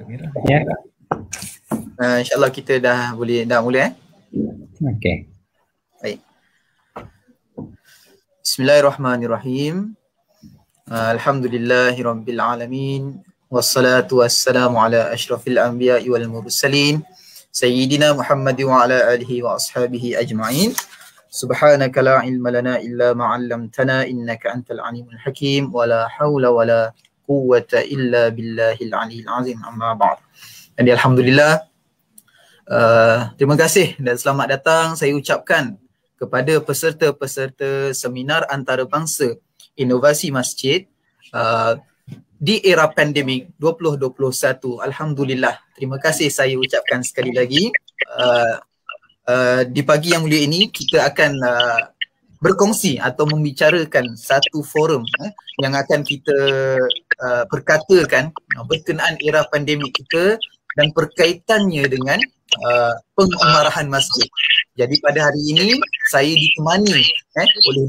Ya. InsyaAllah kita dah mula Okey. Baik. Bismillahirrahmanirrahim. Alhamdulillahirabbil alamin. Wassalatu wassalamu ala asyrafil anbiya'i wal mursalin sayyidina Muhammad wa ala alihi wa ashabihi ajma'in. Subhanaka la ilma lana illa ma 'allamtana innaka antal alimul hakim wa la haula wa la quwwata illa billahil aliyil azim. Amma ba'd. Jadi alhamdulillah, terima kasih dan selamat datang saya ucapkan kepada peserta-peserta seminar antarabangsa inovasi masjid di era pandemik 2021. Alhamdulillah, terima kasih saya ucapkan sekali lagi. Di pagi yang mulia ini kita akan berkongsi atau membicarakan satu forum yang akan kita perkatakan berkenaan era pandemik kita dan berkaitannya dengan pengumarahan masjid. Jadi pada hari ini saya ditemani oleh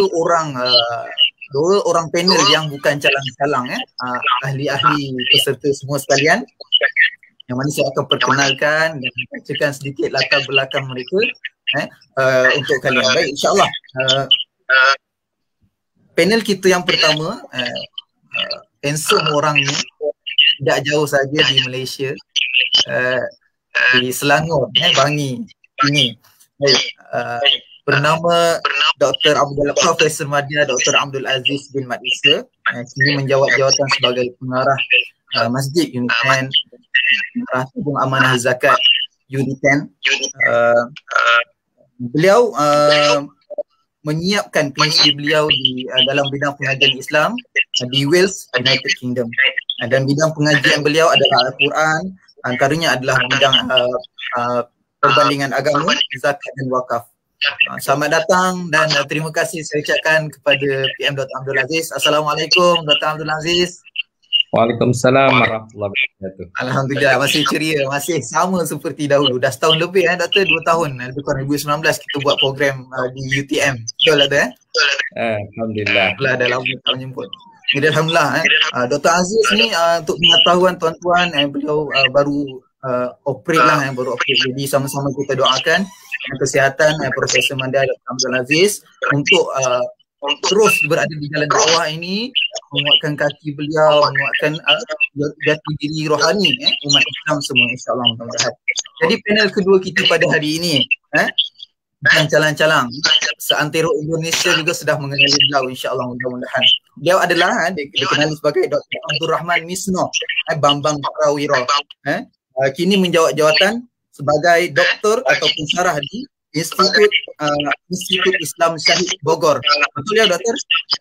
dua orang panel yang bukan calang-calang, ahli-ahli peserta semua sekalian, yang mana saya akan perkenalkan dan bacakan sedikit latar belakang mereka untuk kalian. Baik, insyaAllah panel kita yang pertama, handsome orangnya, tidak jauh saja di Malaysia, di Selangor, Bangi ini. Bernama Dr. Profesor Madya Dr. Abdul Aziz bin Mat Isa, kini menjawab jawatan sebagai pengarah Masjid Unit 10, pengarah tabung amanah zakat Unit 10. Beliau menyiapkan PhD beliau di dalam bidang pengajian Islam di Wales, United Kingdom. Dan bidang pengajian beliau adalah Al-Quran, antaranya adalah bidang perbandingan agama, zakat dan wakaf. Selamat datang dan terima kasih saya ucapkan kepada PM Dr. Abdul Aziz. Assalamualaikum Dr. Abdul Aziz. Waalaikumsalam warahmatullahi wabarakatuh. Alhamdulillah, masih ceria, masih sama seperti dahulu. Dah setahun lebih Doktor, 2 tahun. Lebih kurang 2019 kita buat program di UTM. Betul tak? Alhamdulillah. Dah lama tak menjemput. Jadi alhamdulillah Dr. Aziz ni untuk pengetahuan tuan-tuan, beliau baru operate lah, baru operate. Jadi sama-sama kita doakan kesihatan Profesor Madya Dr. Abdul Aziz untuk terus berada di jalan dakwah ini, menguatkan kaki beliau, menguatkan jati diri rohani umat Islam semua, insyaAllah. Jadi panel kedua kita pada hari ini bukan calang-calang, seantero Indonesia juga sudah mengenali beliau, insyaAllah, mudah-mudahan. Beliau adalah dikenali sebagai Dr. Abdul Rahman Misno Bambang Prawiro, kini menjawab jawatan sebagai doktor atau pensyarah di Institut Islam Syahid Bogor. Betul ya, Doktor?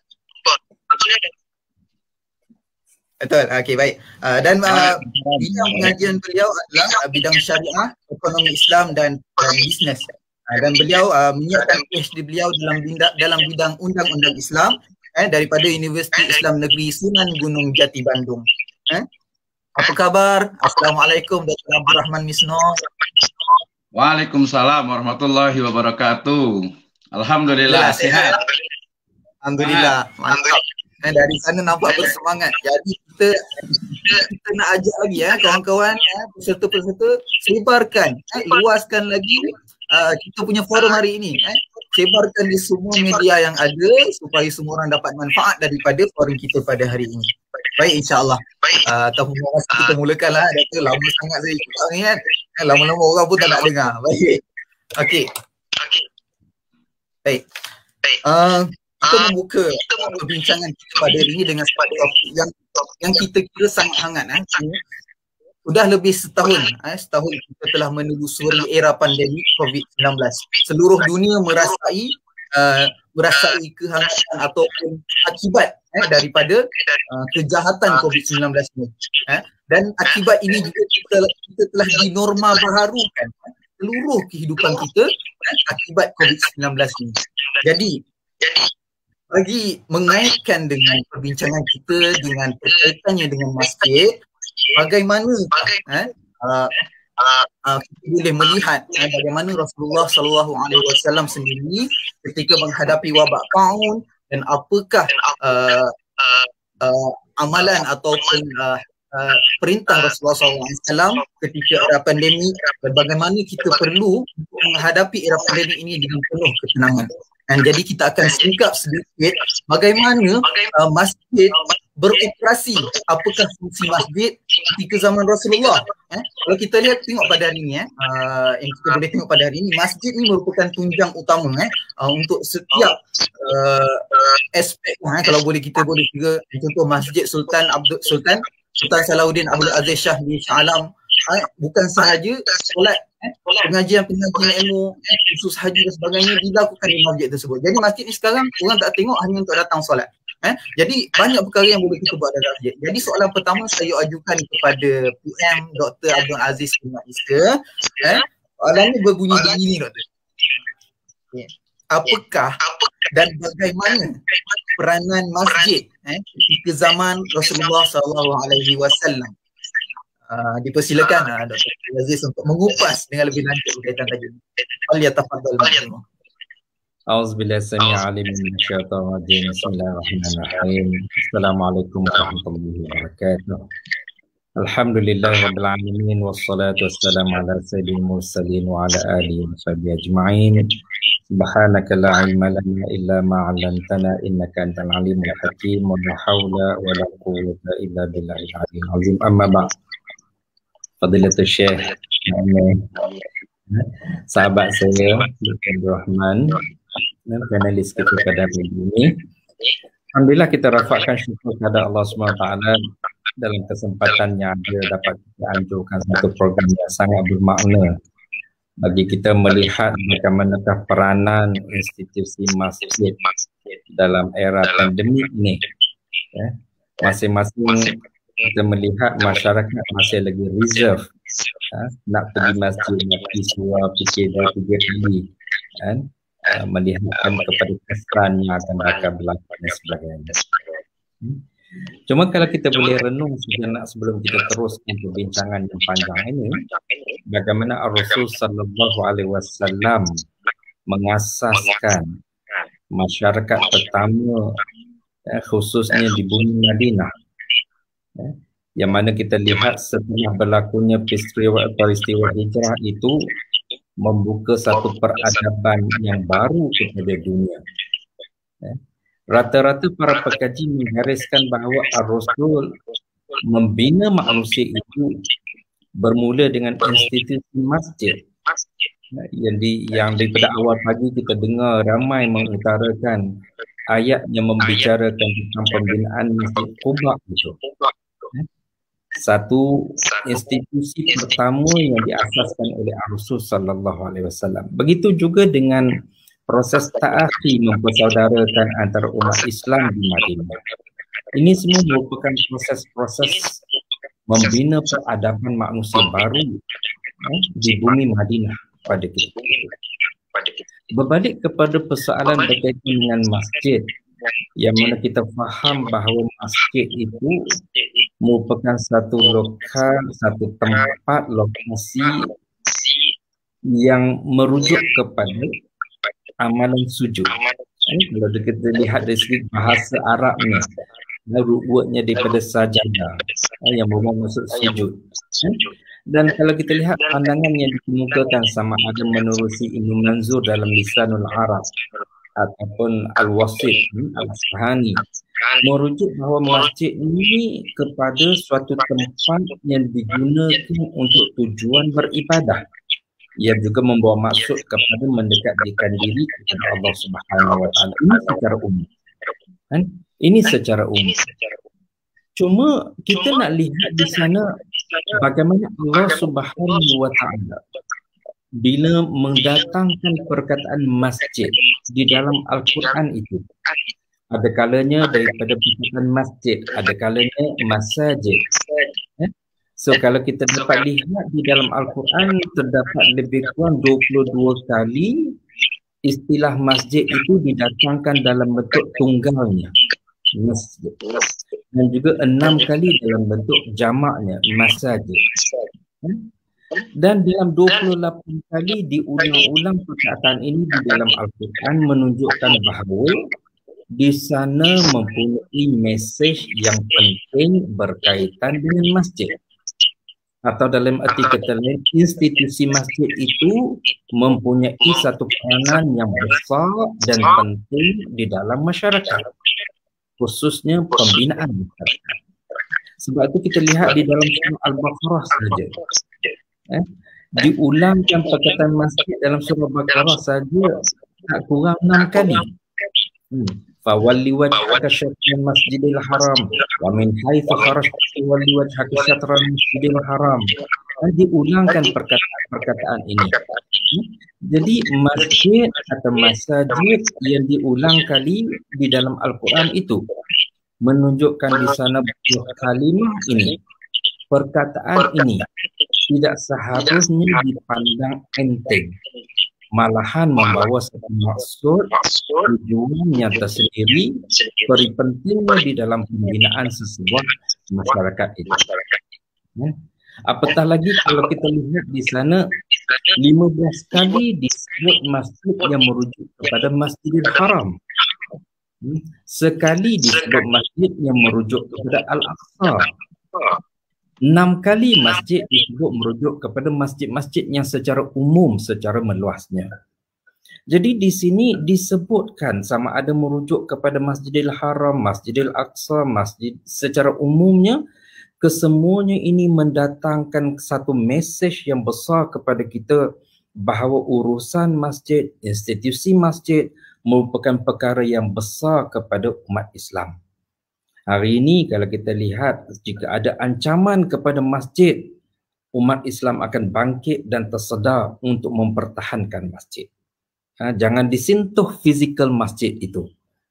Betul. Okey, baik. Dan bidang pengajian beliau adalah bidang syariah, ekonomi Islam dan bisnes. Dan beliau menyiapkan PhD beliau dalam bidang undang-undang Islam daripada Universiti Islam Negeri Sunan Gunung Jati Bandung. Apa khabar? Assalamualaikum Dr. Abdul Rahman Misno. Waalaikumsalam warahmatullahi wabarakatuh. Alhamdulillah sehat. Alhamdulillah, mantap. Dari sana nampak bersemangat. Jadi kita nak ajak lagi kawan-kawan, peserta-peserta, sebarkan, luaskan lagi kita punya forum hari ini. Sebarkan di semua media yang ada supaya semua orang dapat manfaat daripada forum kita pada hari ini. Baik, insyaAllah. Tanpa masa kita mulakanlah. Lama sangat saya ikut ni kan. Lama-lama orang pun tak nak dengar. Baik. Okey. Baik. Kita membuka perbincangan kita pada hari ini dengan topik yang kita kira sangat hangat. Sudah lebih setahun kita telah menelusuri era pandemik COVID-19. Seluruh dunia merasai kehangatan ataupun akibat daripada kejahatan COVID-19 ini. Dan akibat ini juga kita telah dinorma baharukan seluruh kehidupan kita akibat COVID-19 ini. Jadi bagi mengaitkan dengan perbincangan kita dengan perkaitannya dengan masjid, bagaimana kita boleh melihat bagaimana Rasulullah SAW sendiri ketika menghadapi wabak taun dan apakah amalan ataupun perintah Rasulullah SAW ketika era pandemik dan bagaimana kita perlu menghadapi era pandemik ini dengan penuh ketenangan. Dan jadi kita akan singkap sedikit bagaimana masjid beroperasi, apakah fungsi masjid ketika zaman Rasulullah. Kalau kita lihat, tengok pada hari ini, yang kita boleh tengok pada hari ini, masjid ni merupakan tunjang utama untuk setiap aspek. Kalau boleh kita boleh kira contoh Masjid Sultan Salahuddin Abdul Aziz Shah di Shah Alam, bukan sahaja solat, pengajian ilmu, khusus haji dan sebagainya dilakukan di masjid tersebut. Jadi masjid ni sekarang orang tak tengok hanya untuk datang solat. Jadi banyak perkara yang boleh kita buat dalam masjid. Jadi soalan pertama saya ajukan kepada PM Dr. Abdul Aziz bin Isa. Soalan ni berbunyi begini, Doktor. Apakah dan bagaimana peranan masjid ketika zaman Rasulullah SAW? Dipersilakan Dr. Aziz untuk mengupas dengan lebih lanjut berkaitan tajuk ini. Falyatafaddal. A'udzubillahi samii alim minasyaitonir rajim. Bismillahirrahmanirrahim. Assalamualaikum warahmatullahi wabarakatuh. Alhamdulillahirabbil alamin wassalatu wassalamu ala sayyidil mursalin wa ala alihi washabihi ajma'in. Subhanaka la ilma lana illa ma 'allamtana innaka antal alimul hakim wa la haula wa la quwwata illa billahil aliyyil azim. Amma ba'd. Fadilatul Syekh, sahabat saya Abdul Rahman dan panelis kita pada hari ini, alhamdulillah kita rafakkan syukur kepada Allah SWT dalam kesempatan yang ada dapat kita anjurkan satu program yang sangat bermakna bagi kita melihat bagaimanakah peranan institusi masjid dalam era pandemik ini. Masing-masing kita melihat masyarakat masih lagi reserve, nak pergi masjid, nak pergi surau, fikir dah 3 kali, melihatkan kepada kesan yang akan berlaku dan sebagainya. Cuma kalau kita boleh renung sejenak sebelum kita teruskan perbincangan yang panjang ini, bagaimana Rasul sallallahu alaihi wasallam mengasaskan masyarakat pertama khususnya di bumi Madinah, yang mana kita lihat setelah berlakunya peristiwa hijrah itu membuka satu peradaban yang baru kepada dunia. Rata-rata para pekaji menggariskan bahawa Ar-Rasul membina manusia itu bermula dengan institusi masjid. Yang daripada awal pagi kita dengar ramai mengutarakan ayat yang membicarakan tentang pembinaan Masjid Quba itu. Satu institusi pertama yang diasaskan oleh Rasul sallallahu alaihi wasallam. Begitu juga dengan proses ta'akhi mempersaudarakan antara umat Islam di Madinah. Ini semua merupakan proses-proses membina peradaban manusia baru di bumi Madinah pada ketika itu. Berbalik kepada persoalan berkaitan dengan masjid, yang mana kita faham bahawa masjid itu merupakan satu lokal, satu tempat, lokasi yang merujuk kepada amalan sujud. Kalau kita lihat dari segi bahasa Arabnya, root-wordnya daripada sajadah, yang bermaksud sujud. Dan kalau kita lihat pandangan yang dikemukakan sama ada menerusi Ibnu Manzur dalam Lisanul Arab ataupun Al-Wasit Al-Asfahani, merujuk bahawa masjid ini kepada suatu tempat yang digunakan untuk tujuan beribadah. Ia juga membawa maksud kepada mendekatkan diri kepada Allah Subhanahu Wa Taala. Ini secara umum. Ini secara umum. Cuma kita nak lihat di sana bagaimana Allah Subhanahu Wa Taala bila mendatangkan perkataan masjid di dalam Al-Quran itu. Ada kalanya daripada perkataan masjid, ada kalanya masajid. So kalau kita dapat lihat di dalam Al-Quran terdapat lebih kurang 22 kali istilah masjid itu didatangkan dalam bentuk tunggalnya, masjid. Dan juga 6 kali dalam bentuk jamaknya, masajid. Dan dalam 28 kali diulang-ulang perkataan ini di dalam Al-Quran menunjukkan bahawa di sana mempunyai mesej yang penting berkaitan dengan masjid. Atau dalam arti kata lain, institusi masjid itu mempunyai satu peranan yang besar dan penting di dalam masyarakat, khususnya pembinaan masyarakat. Sebab itu kita lihat di dalam surah Al-Baqarah saja, diulangkan perkataan masjid dalam surah Al-Baqarah saja tak kurang 6 kali. Fawalli wajhaka syatral masjidil haram wa min haitsu kharajta fawalli wajhaka syatral masjidil haram. Diulangkan perkataan ini. Jadi masjid atau masajid yang diulang kali di dalam Al-Quran itu menunjukkan di sana bahawa kalimah ini, perkataan ini tidak seharusnya dipandang enteng, malahan membawa satu maksud tujuan yang tersendiri beri pentingnya di dalam pembinaan sesebuah masyarakat itu. Apatah lagi kalau kita lihat di sana 15 kali disebut masjid yang merujuk kepada Masjidil Haram, sekali disebut masjid yang merujuk kepada Al-Aqsa, 6 kali masjid disebut merujuk kepada masjid-masjid yang secara umum, secara meluasnya. Jadi di sini disebutkan sama ada merujuk kepada Masjidil Haram, Masjidil Aqsa, masjid secara umumnya, kesemuanya ini mendatangkan satu mesej yang besar kepada kita bahawa urusan masjid, institusi masjid merupakan perkara yang besar kepada umat Islam. Hari ini kalau kita lihat, jika ada ancaman kepada masjid, umat Islam akan bangkit dan tersedar untuk mempertahankan masjid. Jangan disentuh fizikal masjid itu.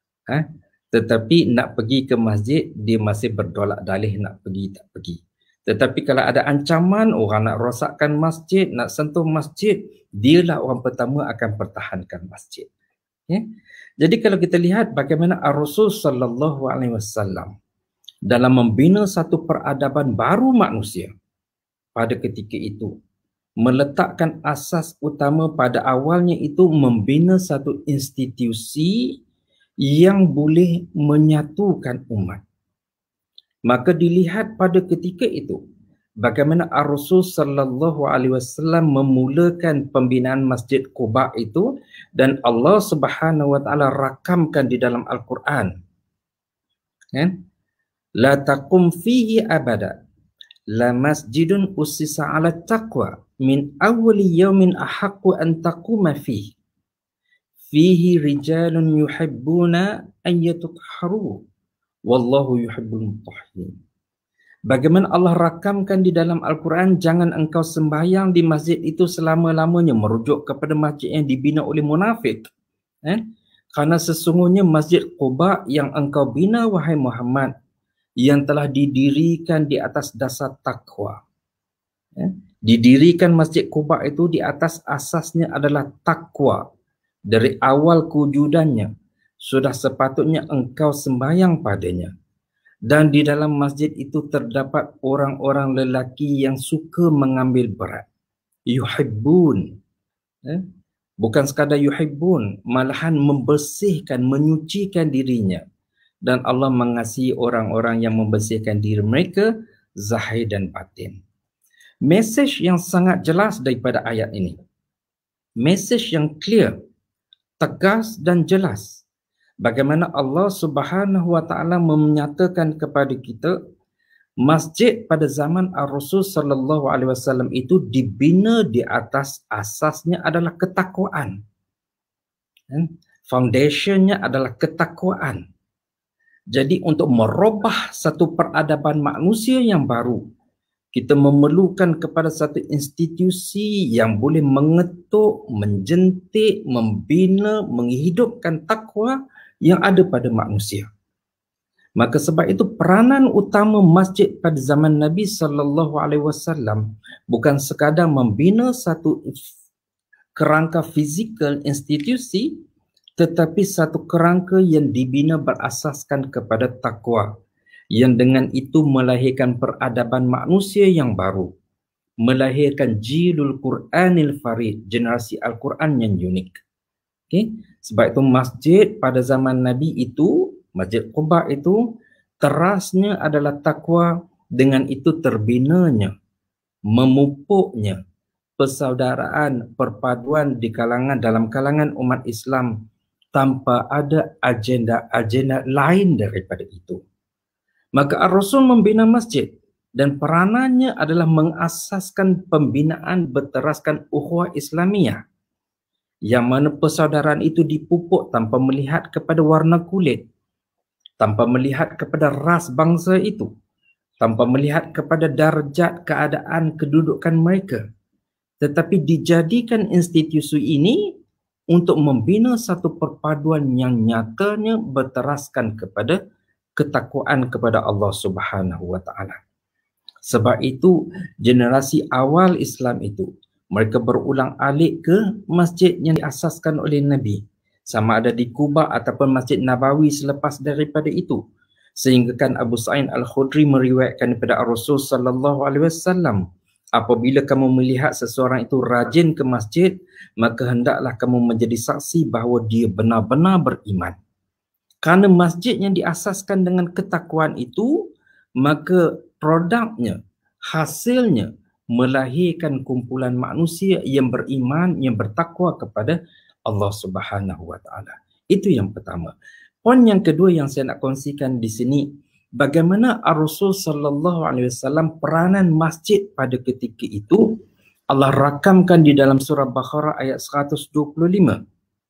Tetapi nak pergi ke masjid, dia masih berdolak dalih nak pergi, tak pergi. Tetapi kalau ada ancaman, orang nak rosakkan masjid, nak sentuh masjid, dialah orang pertama akan pertahankan masjid. Jadi kalau kita lihat bagaimana Ar-Rasul sallallahu alaihi wasallam dalam membina satu peradaban baru manusia pada ketika itu, meletakkan asas utama pada awalnya itu membina satu institusi yang boleh menyatukan umat. Maka dilihat pada ketika itu bagaimana Ar-Rasul sallallahu alaihi wasallam memulakan pembinaan Masjid Quba itu, dan Allah Subhanahu wa taala rakamkan di dalam Al-Quran. La taqum fihi abada la masjidun ussisa 'ala taqwa min awwali yawmin ahaqqu an taquma fihi fihi rijalun yuhibbuna an yatahharu wallahu yuhibbul mutahhirin. Bagaimana Allah rakamkan di dalam Al-Quran, jangan engkau sembahyang di masjid itu selama-lamanya, merujuk kepada masjid yang dibina oleh munafik. Karena sesungguhnya Masjid Quba yang engkau bina wahai Muhammad, yang telah didirikan di atas dasar takwa. Didirikan Masjid Quba itu di atas asasnya adalah takwa. Dari awal kewujudannya, sudah sepatutnya engkau sembahyang padanya. Dan di dalam masjid itu terdapat orang-orang lelaki yang suka mengambil berat. Yuhibbun. Bukan sekadar yuhibbun, malahan membersihkan, menyucikan dirinya. Dan Allah mengasihi orang-orang yang membersihkan diri mereka, zahir dan batin. Mesej yang sangat jelas daripada ayat ini. Mesej yang clear, tegas dan jelas. Bagaimana Allah Subhanahu wa taala menyatakan kepada kita, masjid pada zaman Ar-Rasul sallallahu alaihi wasallam itu dibina di atas asasnya adalah ketakwaan. Foundationnya adalah ketakwaan. Jadi untuk merubah satu peradaban manusia yang baru, kita memerlukan kepada satu institusi yang boleh mengetuk, menjentik, membina, menghidupkan takwa yang ada pada manusia. Maka sebab itu peranan utama masjid pada zaman Nabi sallallahu alaihi wasallam bukan sekadar membina satu kerangka fizikal institusi, tetapi satu kerangka yang dibina berasaskan kepada takwa, yang dengan itu melahirkan peradaban manusia yang baru, melahirkan jilul Quranil Farid, generasi Al-Quran yang unik. Sebab itu masjid pada zaman Nabi itu, Masjid Quba itu, terasnya adalah takwa, dengan itu terbinanya, memupuknya persaudaraan, perpaduan di dalam kalangan umat Islam tanpa ada agenda-agenda lain daripada itu. Maka Ar-Rasul membina masjid dan peranannya adalah mengasaskan pembinaan berteraskan ukhuwah Islamiyah, yang mana persaudaraan itu dipupuk tanpa melihat kepada warna kulit, tanpa melihat kepada ras bangsa itu, tanpa melihat kepada darjat keadaan kedudukan mereka, tetapi dijadikan institusi ini untuk membina satu perpaduan yang nyatanya berteraskan kepada ketakwaan kepada Allah Subhanahu wa taala. Sebab itu generasi awal Islam itu mereka berulang alik ke masjid yang diasaskan oleh Nabi, sama ada di Quba ataupun Masjid Nabawi selepas daripada itu. Sehingga kan Abu Sa'id Al-Khudri meriwayatkan kepada Rasul sallallahu alaihi wasallam, apabila kamu melihat seseorang itu rajin ke masjid, maka hendaklah kamu menjadi saksi bahawa dia benar-benar beriman. Kerana masjid yang diasaskan dengan ketakwaan itu, maka produknya, hasilnya melahirkan kumpulan manusia yang beriman, yang bertakwa kepada Allah Subhanahu wa taala. Itu yang pertama. Poin yang kedua yang saya nak kongsikan di sini, bagaimana Ar-Rasul sallallahu alaihi wasallam peranan masjid pada ketika itu Allah rakamkan di dalam surah Baqarah ayat 125.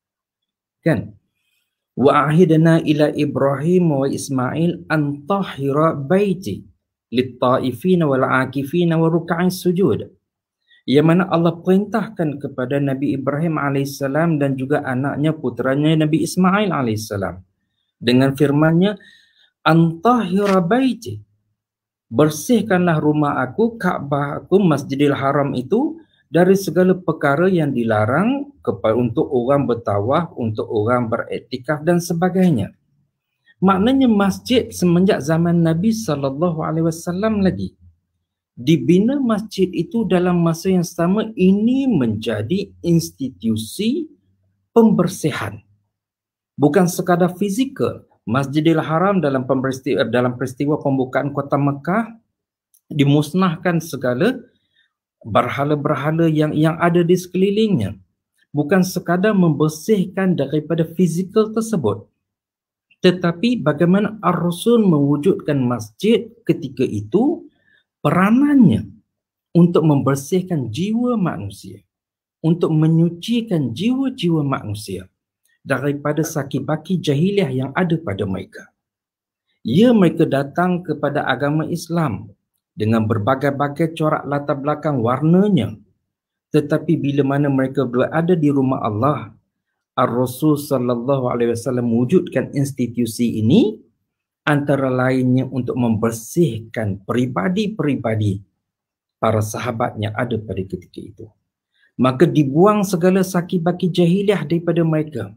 Kan? Wa ahidna ila Ibrahim wa Ismail an tahhira baiti lit-ta'ifina wal 'akifina wa ruk'is sujud. Yang mana Allah perintahkan kepada Nabi Ibrahim alaihissalam dan juga anaknya, puteranya Nabi Ismail alaihissalam, dengan firman-Nya, antahira baiti, bersihkanlah rumah aku, Kaabah aku, Masjidil Haram itu, dari segala perkara yang dilarang untuk orang bertawaf, untuk orang beriktikaf dan sebagainya. Maknanya masjid semenjak zaman Nabi SAW lagi. Dibina masjid itu dalam masa yang sama, ini menjadi institusi pembersihan. Bukan sekadar fizikal. Masjidil Haram dalam peristiwa pembukaan kota Mekah, dimusnahkan segala berhala-berhala yang ada di sekelilingnya. Bukan sekadar membersihkan daripada fizikal tersebut, tetapi bagaimana Ar-Rasul mewujudkan masjid ketika itu, peranannya untuk membersihkan jiwa manusia, untuk menyucikan jiwa-jiwa manusia daripada sakit-baki jahiliah yang ada pada mereka. Ya, mereka datang kepada agama Islam dengan berbagai-bagai corak latar belakang warnanya, tetapi bila mana mereka berada di rumah Allah, Ar-Rasul sallallahu alaihi wasallam wujudkan institusi ini antara lainnya untuk membersihkan peribadi-peribadi para sahabat yang ada pada ketika itu. Maka dibuang segala sakit-baki jahiliah daripada mereka.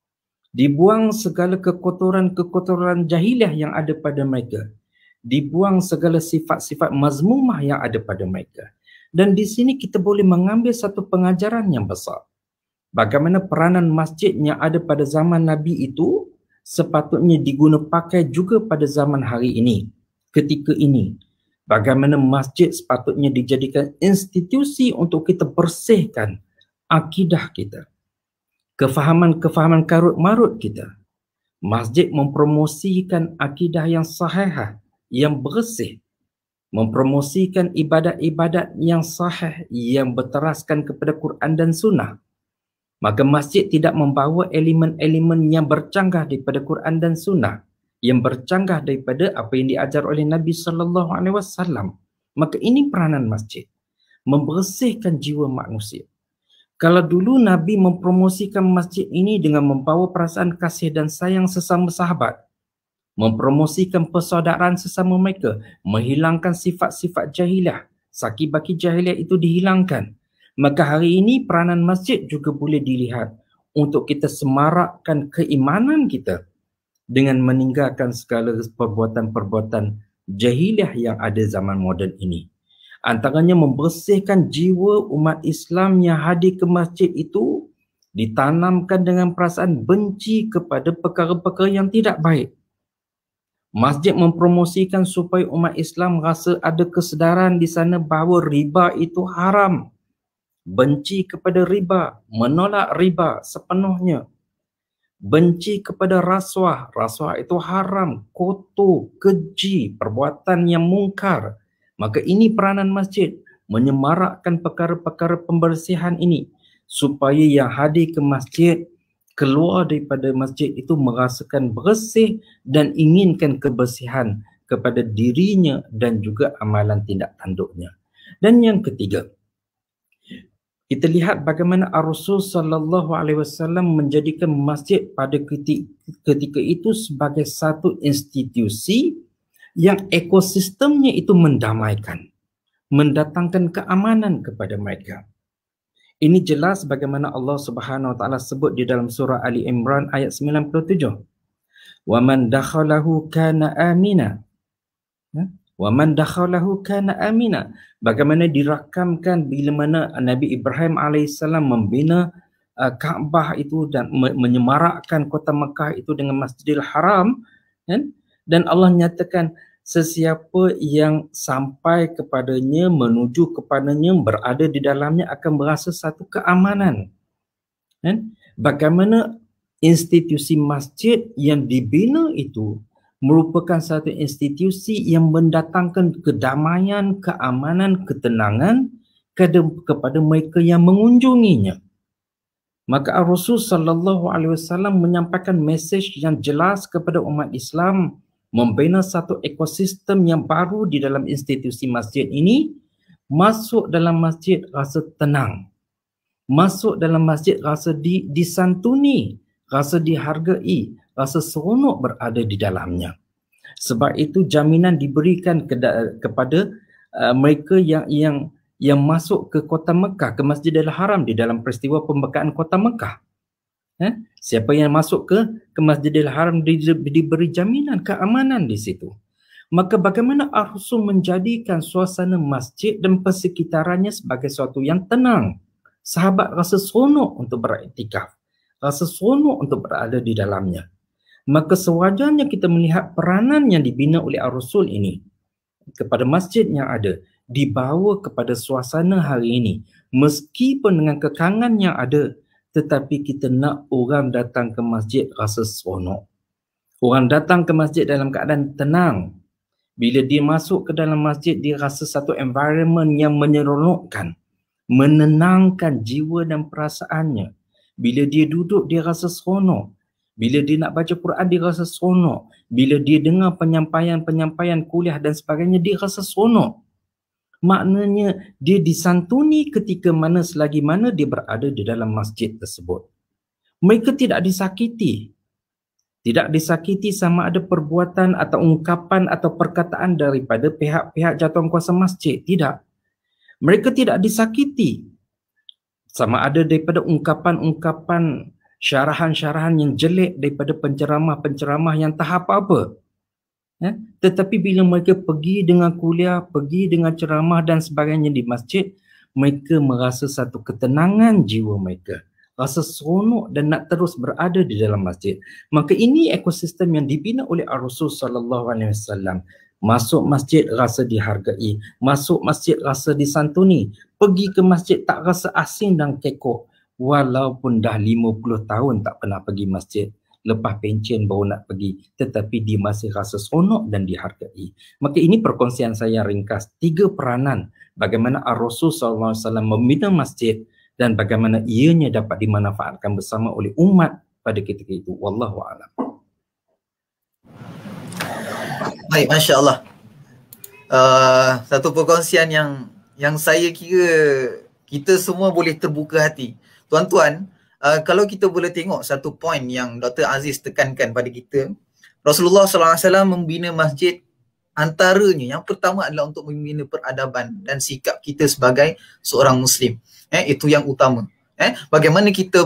Dibuang segala kekotoran-kekotoran jahiliah yang ada pada mereka. Dibuang segala sifat-sifat mazmumah yang ada pada mereka. Dan di sini kita boleh mengambil satu pengajaran yang besar. Bagaimana peranan masjid yang ada pada zaman Nabi itu sepatutnya diguna pakai juga pada zaman hari ini, ketika ini. Bagaimana masjid sepatutnya dijadikan institusi untuk kita bersihkan akidah kita, kefahaman-kefahaman karut-marut kita. Masjid mempromosikan akidah yang sahih, yang bersih, mempromosikan ibadat-ibadat yang sahih, yang berteraskan kepada Quran dan Sunnah. Maka masjid tidak membawa elemen-elemen yang bercanggah daripada Quran dan Sunnah, yang bercanggah daripada apa yang diajar oleh Nabi sallallahu alaihi wasallam. Maka ini peranan masjid, membersihkan jiwa manusia. Kalau dulu Nabi mempromosikan masjid ini dengan membawa perasaan kasih dan sayang sesama sahabat, mempromosikan persaudaraan sesama mereka, menghilangkan sifat-sifat jahiliah, sakit-baki jahiliah itu dihilangkan. Maka hari ini peranan masjid juga boleh dilihat untuk kita semarakkan keimanan kita dengan meninggalkan segala perbuatan-perbuatan jahiliah yang ada zaman moden ini. Antaranya membersihkan jiwa umat Islam yang hadir ke masjid itu ditanamkan dengan perasaan benci kepada perkara-perkara yang tidak baik. Masjid mempromosikan supaya umat Islam rasa ada kesedaran di sana bahawa riba itu haram. Benci kepada riba, menolak riba sepenuhnya. Benci kepada rasuah, rasuah itu haram, kotor, keji, perbuatan yang mungkar. Maka ini peranan masjid, menyemarakkan perkara-perkara pembersihan ini supaya yang hadir ke masjid, keluar daripada masjid itu merasakan bersih dan inginkan kebersihan kepada dirinya dan juga amalan tindak tanduknya. Dan yang ketiga, kita lihat bagaimana Rasul sallallahu alaihi wasallam menjadikan masjid pada ketika itu sebagai satu institusi yang ekosistemnya itu mendamaikan, mendatangkan keamanan kepada mereka. Ini jelas bagaimana Allah Subhanahu wa taala sebut di dalam surah Ali Imran ayat 97. Wa man dakhalahu kana amina. Wa man dakhalahu kana amina. Bagaimana dirakamkan bila mana Nabi Ibrahim alaihissalam membina Kaabah itu dan menyemarakkan kota Mekah itu dengan Masjidil Haram, kan? Dan Allah nyatakan sesiapa yang sampai kepadanya, menuju kepadanya, berada di dalamnya akan merasa satu keamanan. Bagaimana institusi masjid yang dibina itu merupakan satu institusi yang mendatangkan kedamaian, keamanan, ketenangan kepada mereka yang mengunjunginya. Maka Rasul sallallahu alaihi wasallam menyampaikan mesej yang jelas kepada umat Islam, membina satu ekosistem yang baru di dalam institusi masjid ini. Masuk dalam masjid rasa tenang, masuk dalam masjid rasa disantuni, rasa dihargai, rasa seronok berada di dalamnya. Sebab itu jaminan diberikan kepada mereka yang masuk ke kota Mekah, ke Masjidil Haram di dalam peristiwa pembukaan kota Mekah. Siapa yang masuk ke Masjidil Haram diberi jaminan keamanan di situ. Maka bagaimana Rasul menjadikan suasana masjid dan persekitarannya sebagai suatu yang tenang. Sahabat rasa seronok untuk beriktikaf, rasa seronok untuk berada di dalamnya. Maka sewajarnya kita melihat peranan yang dibina oleh Rasul ini kepada masjid yang ada, dibawa kepada suasana hari ini. Meskipun dengan kekangan yang ada, tetapi kita nak orang datang ke masjid rasa seronok. Orang datang ke masjid dalam keadaan tenang. Bila dia masuk ke dalam masjid, dia rasa satu environment yang menyeronokkan, menenangkan jiwa dan perasaannya. Bila dia duduk, dia rasa seronok. Bila dia nak baca Quran, dia rasa seronok. Bila dia dengar penyampaian kuliah dan sebagainya, dia rasa seronok. Maknanya dia disantuni ketika mana selagi mana dia berada di dalam masjid tersebut. Mereka tidak disakiti. Tidak disakiti sama ada perbuatan atau ungkapan atau perkataan daripada pihak-pihak jawatankuasa masjid. Tidak. Mereka tidak disakiti sama ada daripada ungkapan-ungkapan, syarahan-syarahan yang jelek daripada penceramah-penceramah yang tak apa-apa. Tetapi bila mereka pergi dengan kuliah, pergi dengan ceramah dan sebagainya di masjid, mereka merasa satu ketenangan jiwa mereka, rasa seronok dan nak terus berada di dalam masjid. Maka ini ekosistem yang dibina oleh Rasul sallallahu alaihi wasallam. Masuk masjid rasa dihargai, masuk masjid rasa disantuni, pergi ke masjid tak rasa asing dan kekok, walaupun dah 50 tahun tak pernah pergi masjid. Lepas pencen baru nak pergi, tetapi dia masih rasa seronok dan dihargai. Maka ini perkongsian saya ringkas 3 peranan bagaimana Rasul sallallahu alaihi wasallam membina masjid dan bagaimana ianya dapat dimanfaatkan bersama oleh umat pada ketika itu. Wallahu a'lam. Baik, masya-Allah. Satu perkongsian yang saya kira kita semua boleh terbuka hati. Tuan-tuan, kalau kita boleh tengok satu poin yang Dr. Aziz tekankan pada kita, Rasulullah SAW membina masjid antaranya yang pertama adalah untuk membina peradaban dan sikap kita sebagai seorang Muslim. Itu yang utama. Bagaimana kita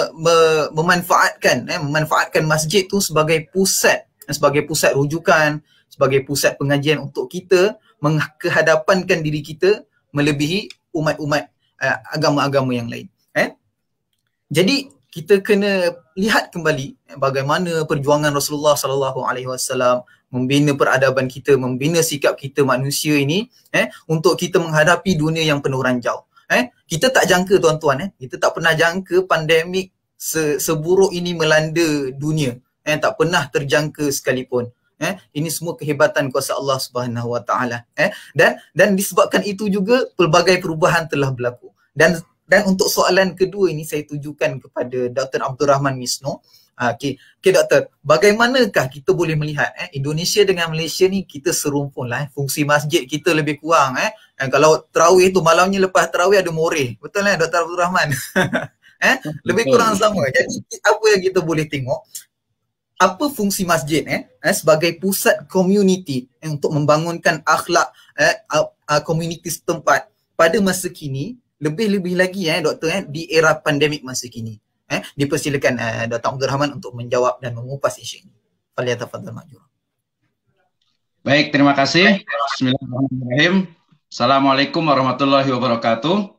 memanfaatkan masjid tu sebagai pusat rujukan, sebagai pusat pengajian untuk kita menghadapankan diri kita melebihi umat-umat agama-agama yang lain. Jadi kita kena lihat kembali bagaimana perjuangan Rasulullah SAW membina peradaban kita, membina sikap kita manusia ini untuk kita menghadapi dunia yang penuh ranjau. Kita tak jangka tuan-tuan, kita tak pernah jangka pandemik seburuk ini melanda dunia. Tak pernah terjangka sekalipun. Ini semua kehebatan kuasa Allah Subhanahu Wa Taala. Dan disebabkan itu juga pelbagai perubahan telah berlaku. Dan untuk soalan kedua ini saya tujukan kepada Dr. Abdul Rahman Misno. Okey, Doktor, bagaimanakah kita boleh melihat Indonesia dengan Malaysia ni kita serumpun lah. Fungsi masjid kita lebih kurang. Kalau tarawih tu malamnya lepas tarawih ada moreh. Betul lah Dr. Abdul Rahman? Lebih kurang sama. Jadi apa yang kita boleh tengok? Apa fungsi masjid sebagai pusat komuniti untuk membangunkan akhlak komuniti setempat pada masa kini, lebih-lebih lagi doktor di era pandemik masa kini. Dipersilakan Dr. Abdul Rahman untuk menjawab dan mengupas isu ini. Falyatafadhal ma'jur. Baik, terima kasih. Bismillahirrahmanirrahim. Assalamualaikum warahmatullahi wabarakatuh.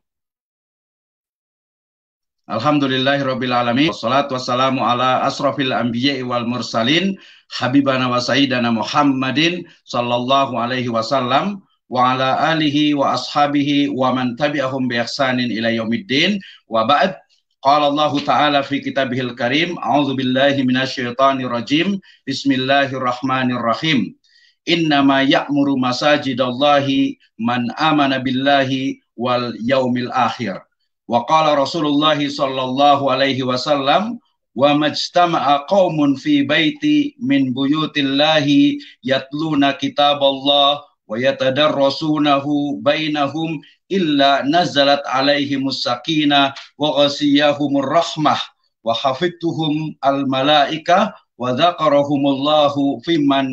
Alhamdulillahirabbil alamin. Wassalatu wassalamu ala asrofil anbiya'i wal mursalin habibana wa sayyidana Muhammadin sallallahu alaihi wasallam wa ala alihi wa ashabihi wa man tabi'ahum bi ihsanin ila yaumiddin. Wa ba'd. Qala Allah Ta'ala fi kitabihil karim, a'udzu billahi minasyaitonir rajim. Bismillahirrahmanirrahim. Innama ya'muru masajidallahi man amana billahi wal yaumil akhir. Wa qala Rasulullah sallallahu alaihi wasallam, wa majtama'a qaumun fi baiti min buyutillahi yatluna kitaballah wa yatadarrasunahu bainahum illa nazalat alaihimus sakinah wa ghasiyahumur rahmah wa hafidtuhum al malaika wa dzakarahumullahu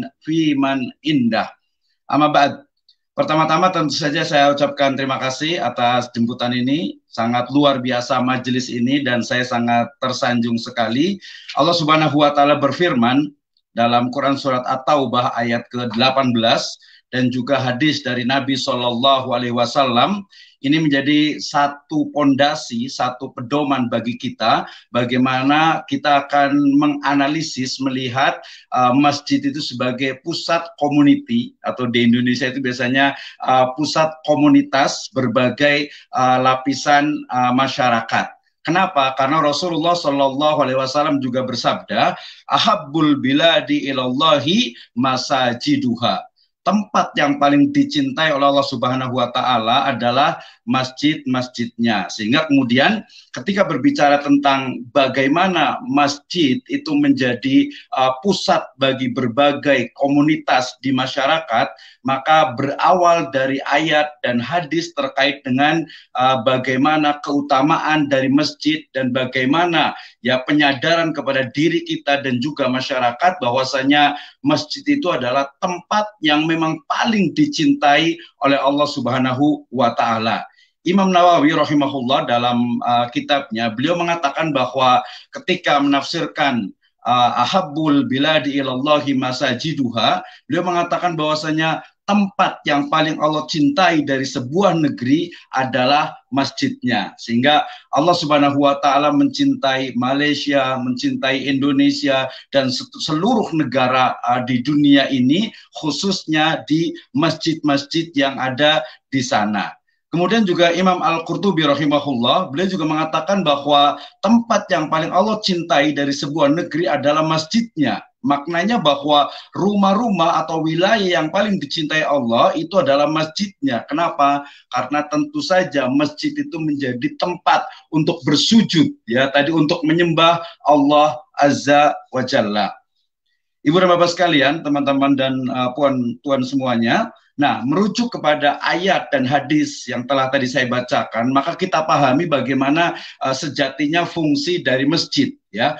fiman indah. Amma ba'd. Pertama-tama tentu saja saya ucapkan terima kasih atas jemputan ini. Sangat luar biasa majelis ini dan saya sangat tersanjung sekali. Allah Subhanahu wa taala berfirman dalam Quran surat At-Taubah ayat ke-18 dan juga hadis dari Nabi Shallallahu alaihi wasallam. Ini menjadi satu pondasi, satu pedoman bagi kita bagaimana kita akan menganalisis, melihat masjid itu sebagai pusat community, atau di Indonesia itu biasanya pusat komunitas berbagai lapisan masyarakat. Kenapa? Karena Rasulullah Shallallahu alaihi wasallam juga bersabda, ahabbul biladi ilallahi masajiduha. Tempat yang paling dicintai oleh Allah Subhanahu wa taala adalah masjid-masjidnya. Sehingga kemudian ketika berbicara tentang bagaimana masjid itu menjadi pusat bagi berbagai komunitas di masyarakat, maka berawal dari ayat dan hadis terkait dengan bagaimana keutamaan dari masjid dan bagaimana penyadaran kepada diri kita dan juga masyarakat bahwasanya masjid itu adalah tempat yang memang paling dicintai oleh Allah Subhanahu wa taala. Imam Nawawi rahimahullah dalam kitabnya beliau mengatakan bahwa ketika menafsirkan ahabbul biladi ilallahi masajiduha, beliau mengatakan bahwasanya tempat yang paling Allah cintai dari sebuah negeri adalah masjidnya. Sehingga Allah Subhanahu wa taala mencintai Malaysia, mencintai Indonesia dan seluruh negara di dunia ini, khususnya di masjid-masjid yang ada di sana. Kemudian juga Imam Al-Qurtubi rahimahullah, beliau juga mengatakan bahwa tempat yang paling Allah cintai dari sebuah negeri adalah masjidnya. Maknanya bahwa rumah-rumah atau wilayah yang paling dicintai Allah itu adalah masjidnya. Kenapa? Karena tentu saja masjid itu menjadi tempat untuk bersujud, tadi untuk menyembah Allah Azza wa Jalla. Ibu dan Bapak sekalian, teman-teman dan puan-puan semuanya, nah, merujuk kepada ayat dan hadis yang telah tadi saya bacakan, maka kita pahami bagaimana sejatinya fungsi dari masjid.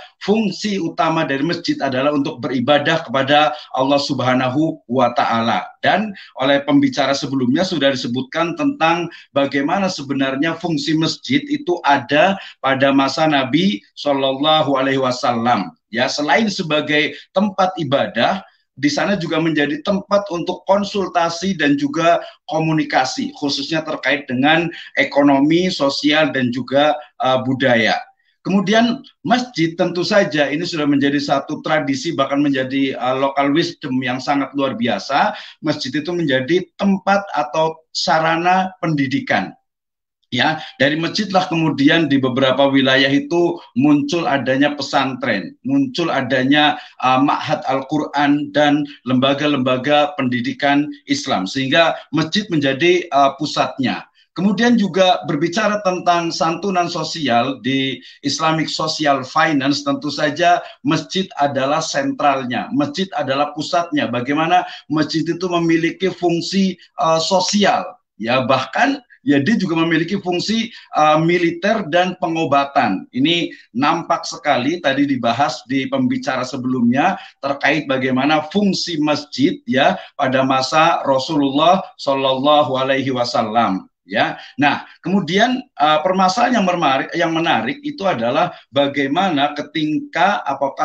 Fungsi utama dari masjid adalah untuk beribadah kepada Allah Subhanahu wa taala. Dan oleh pembicara sebelumnya sudah disebutkan tentang bagaimana sebenarnya fungsi masjid itu ada pada masa Nabi Shallallahu alaihi wasallam. Selain sebagai tempat ibadah, di sana juga menjadi tempat untuk konsultasi dan juga komunikasi, khususnya terkait dengan ekonomi, sosial, dan juga budaya. Kemudian masjid tentu saja ini sudah menjadi satu tradisi, bahkan menjadi local wisdom yang sangat luar biasa. Masjid itu menjadi tempat atau sarana pendidikan. Ya, dari masjidlah kemudian di beberapa wilayah itu muncul adanya pesantren, muncul adanya ma'had Al-Quran dan lembaga-lembaga pendidikan Islam, sehingga masjid menjadi pusatnya. Kemudian juga berbicara tentang santunan sosial di Islamic Social Finance, tentu saja masjid adalah sentralnya, masjid adalah pusatnya. Bagaimana masjid itu memiliki fungsi sosial, ya bahkan ya dia juga memiliki fungsi militer dan pengobatan. Ini nampak sekali tadi dibahas di pembicara sebelumnya terkait bagaimana fungsi masjid ya pada masa Rasulullah Shallallahu Alaihi Wasallam. Ya, nah kemudian permasalahan yang menarik itu adalah bagaimana ketika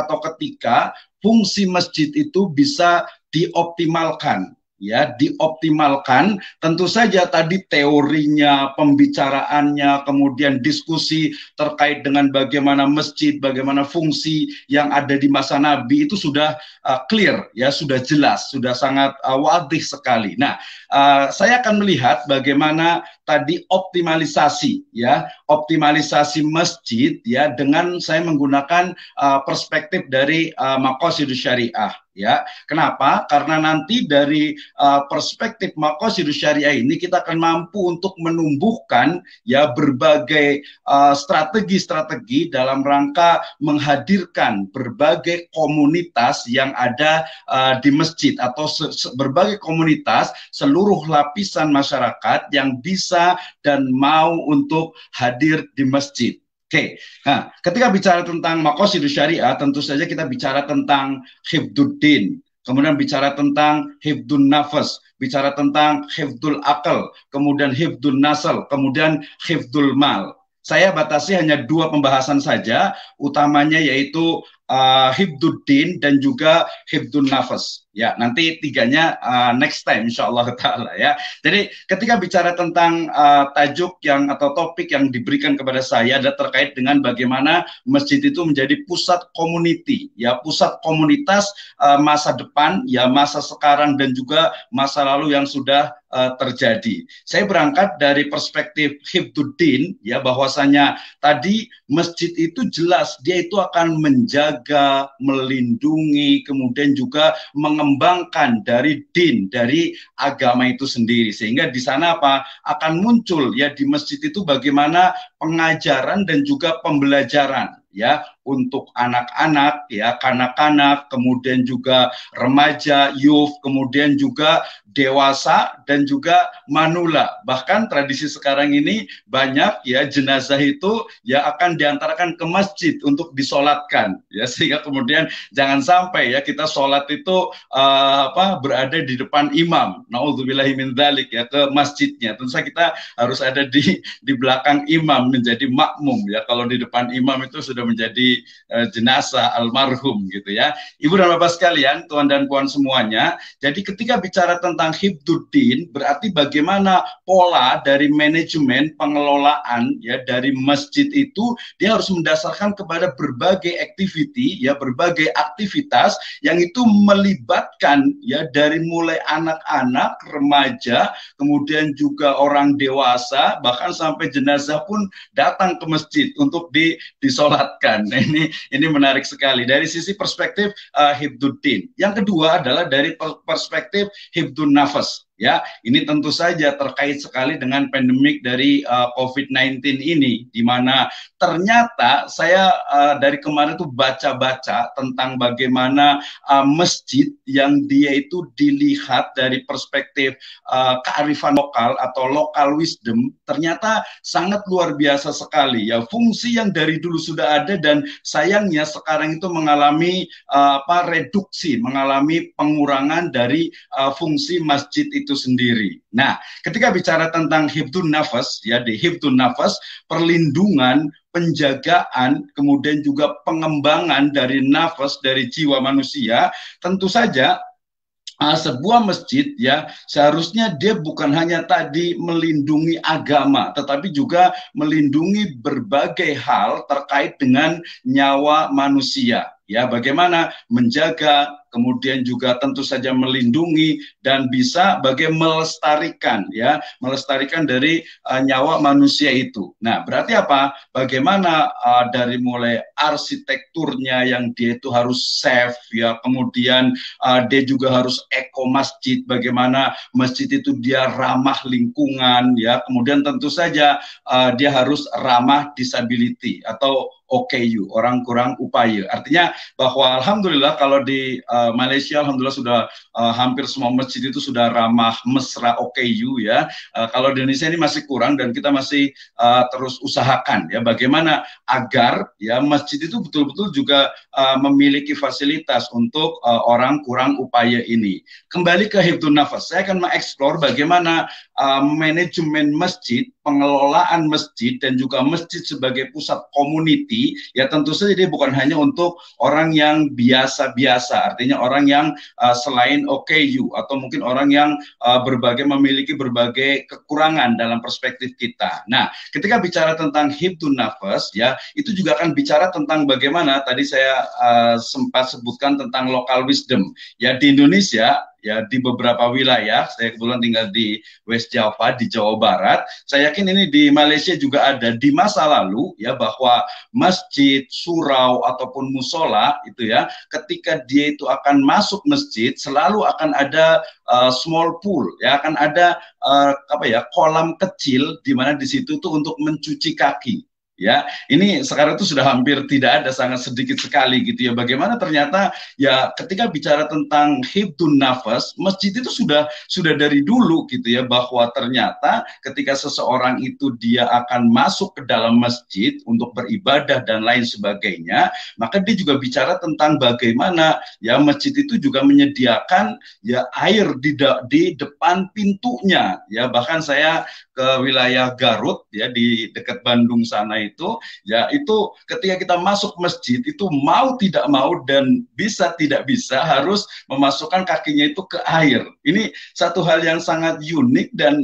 fungsi masjid itu bisa dioptimalkan. Ya, dioptimalkan. Tentu saja tadi teorinya, pembicaraannya, kemudian diskusi terkait dengan bagaimana masjid, bagaimana fungsi yang ada di masa Nabi itu sudah clear, ya, sudah jelas, sudah sangat wadih sekali. Nah, saya akan melihat bagaimana tadi optimalisasi, ya, optimalisasi masjid, ya, dengan saya menggunakan perspektif dari maqasidus syariah. Ya, kenapa? Karena nanti dari perspektif maqasidus syariah ini kita akan mampu untuk menumbuhkan ya berbagai strategi-strategi dalam rangka menghadirkan berbagai komunitas yang ada di masjid atau berbagai komunitas seluruh lapisan masyarakat yang bisa dan mau untuk hadir di masjid. Oke, nah ketika bicara tentang maqasidus syariah, tentu saja kita bicara tentang hifdzuddin, kemudian bicara tentang hifdzun nafas, bicara tentang hifdzul akal, kemudian hifdzun nasl, kemudian hifdzul mal. Saya batasi hanya 2 pembahasan saja, utamanya yaitu hifdzuddin dan juga hifdzun nafas. Ya, nanti 3-nya next time insyaallah taala ya. Jadi ketika bicara tentang tajuk yang atau topik yang diberikan kepada saya ada terkait dengan bagaimana masjid itu menjadi pusat community, ya, pusat komunitas masa depan, ya, masa sekarang dan juga masa lalu yang sudah terjadi. Saya berangkat dari perspektif hifdzuddin, ya, bahwasanya tadi masjid itu jelas dia itu akan menjaga, melindungi, kemudian juga mengembangkan dari din, dari agama itu sendiri, sehingga di sana apa akan muncul ya di masjid itu bagaimana pengajaran dan juga pembelajaran ya untuk anak-anak, ya, kanak-kanak, kemudian juga remaja, youth, kemudian juga dewasa dan juga manula. Bahkan tradisi sekarang ini banyak ya jenazah itu ya akan diantarkan ke masjid untuk disolatkan, ya, sehingga kemudian jangan sampai ya kita sholat itu berada di depan imam. Nauzubillahi min dzalik, ya, ke masjidnya. Tentu saja kita harus ada di belakang imam menjadi makmum, ya. Kalau di depan imam itu sudah menjadi jenazah almarhum gitu ya. Ibu dan Bapak sekalian, tuan dan puan semuanya. Jadi ketika bicara tentang hifdzuddin berarti bagaimana pola dari manajemen pengelolaan ya dari masjid itu dia harus mendasarkan kepada berbagai activity ya, berbagai aktivitas yang itu melibatkan ya dari mulai anak-anak, remaja, kemudian juga orang dewasa, bahkan sampai jenazah pun datang ke masjid untuk disolatkan. Nah, ini menarik sekali dari sisi perspektif hifdzuddin. Yang kedua adalah dari perspektif hifdzun nafas. Ya, ini tentu saja terkait sekali dengan pandemik dari COVID-19 ini, di mana ternyata saya dari kemarin tuh baca-baca tentang bagaimana masjid yang dia itu dilihat dari perspektif kearifan lokal atau local wisdom, ternyata sangat luar biasa sekali ya, fungsi yang dari dulu sudah ada dan sayangnya sekarang itu mengalami reduksi, mengalami pengurangan dari fungsi masjid itu sendiri. Nah, ketika bicara tentang hifdzun nafas, ya, di hifdzun nafas, perlindungan, penjagaan, kemudian juga pengembangan dari nafas, dari jiwa manusia, tentu saja sebuah masjid ya seharusnya dia bukan hanya tadi melindungi agama, tetapi juga melindungi berbagai hal terkait dengan nyawa manusia. Ya, bagaimana menjaga, kemudian juga tentu saja melindungi dan bisa melestarikan, ya, melestarikan dari nyawa manusia itu. Nah, berarti apa? Bagaimana dari mulai arsitekturnya yang dia itu harus safe, ya, kemudian dia juga harus eko masjid, bagaimana masjid itu dia ramah lingkungan, ya, kemudian tentu saja dia harus ramah disability atau OKU, orang kurang upaya. Artinya bahwa alhamdulillah kalau di Malaysia alhamdulillah sudah hampir semua masjid itu sudah ramah mesra OKU, ya. Kalau di Indonesia ini masih kurang dan kita masih terus usahakan, ya, bagaimana agar, ya, masjid itu betul-betul juga memiliki fasilitas untuk orang kurang upaya ini. Kembali ke Hifdun Nafas, saya akan mengeksplor bagaimana manajemen masjid, pengelolaan masjid dan juga masjid sebagai pusat community, ya, tentu saja dia bukan hanya untuk orang yang biasa-biasa, artinya orang yang selain OKU atau mungkin orang yang memiliki berbagai kekurangan dalam perspektif kita. Nah, ketika bicara tentang Hifdun Nafas, ya, itu juga akan bicara tentang bagaimana tadi saya sempat sebutkan tentang local wisdom, ya, di Indonesia. Ya, di beberapa wilayah, saya kebetulan tinggal di West Java, di Jawa Barat. Saya yakin ini di Malaysia juga ada di masa lalu, ya, bahwa masjid, surau ataupun musola itu, ya, ketika dia itu akan masuk masjid selalu akan ada small pool, ya, akan ada kolam kecil di mana di situ tuh untuk mencuci kaki. Ya, ini sekarang itu sudah hampir tidak ada, sangat sedikit sekali gitu, ya. Bagaimana ternyata, ya, ketika bicara tentang Hifdun Nafas, masjid itu sudah dari dulu gitu, ya, bahwa ternyata ketika seseorang itu dia akan masuk ke dalam masjid untuk beribadah dan lain sebagainya, maka dia juga bicara tentang bagaimana, ya, masjid itu juga menyediakan, ya, air di depan pintunya, ya. Bahkan saya ke wilayah Garut, ya, di dekat Bandung sana itu, ya, itu ketika kita masuk masjid itu mau tidak mau dan bisa tidak bisa harus memasukkan kakinya itu ke air. Ini satu hal yang sangat unik dan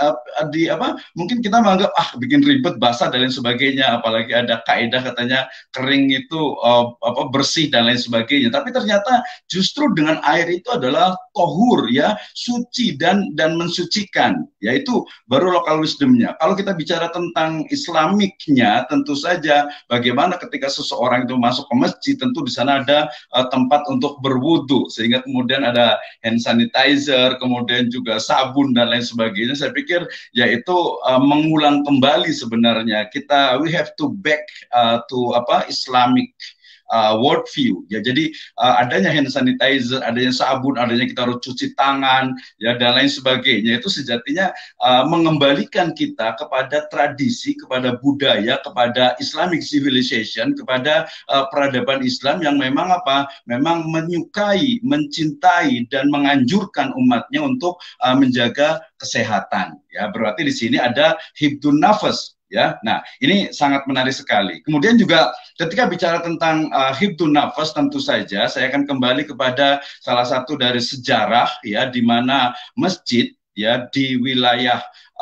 mungkin kita menganggap bikin ribet, basah dan lain sebagainya, apalagi ada kaidah katanya kering itu bersih dan lain sebagainya. Tapi ternyata justru dengan air itu adalah tohur, ya, suci dan mensucikan, yaitu baru local wisdomnya. Kalau kita bicara tentang Islamiknya, tentu saja bagaimana ketika seseorang itu masuk ke masjid, tentu di sana ada tempat untuk berwudu, sehingga kemudian ada hand sanitizer, kemudian juga sabun dan lain sebagainya. Saya pikir yaitu mengulang kembali sebenarnya we have to back to Islamic worldview, ya. Jadi adanya hand sanitizer, adanya sabun, adanya kita harus cuci tangan, ya, dan lain sebagainya, itu sejatinya mengembalikan kita kepada tradisi, kepada budaya, kepada Islamic civilization, kepada peradaban Islam yang memang memang menyukai, mencintai dan menganjurkan umatnya untuk menjaga kesehatan, ya. Berarti di sini ada Hifdun Nafas, ya. Nah, ini sangat menarik sekali. Kemudian juga ketika bicara tentang Hifdun Nafas, tentu saja saya akan kembali kepada salah satu dari sejarah, ya, di mana masjid, ya, di wilayah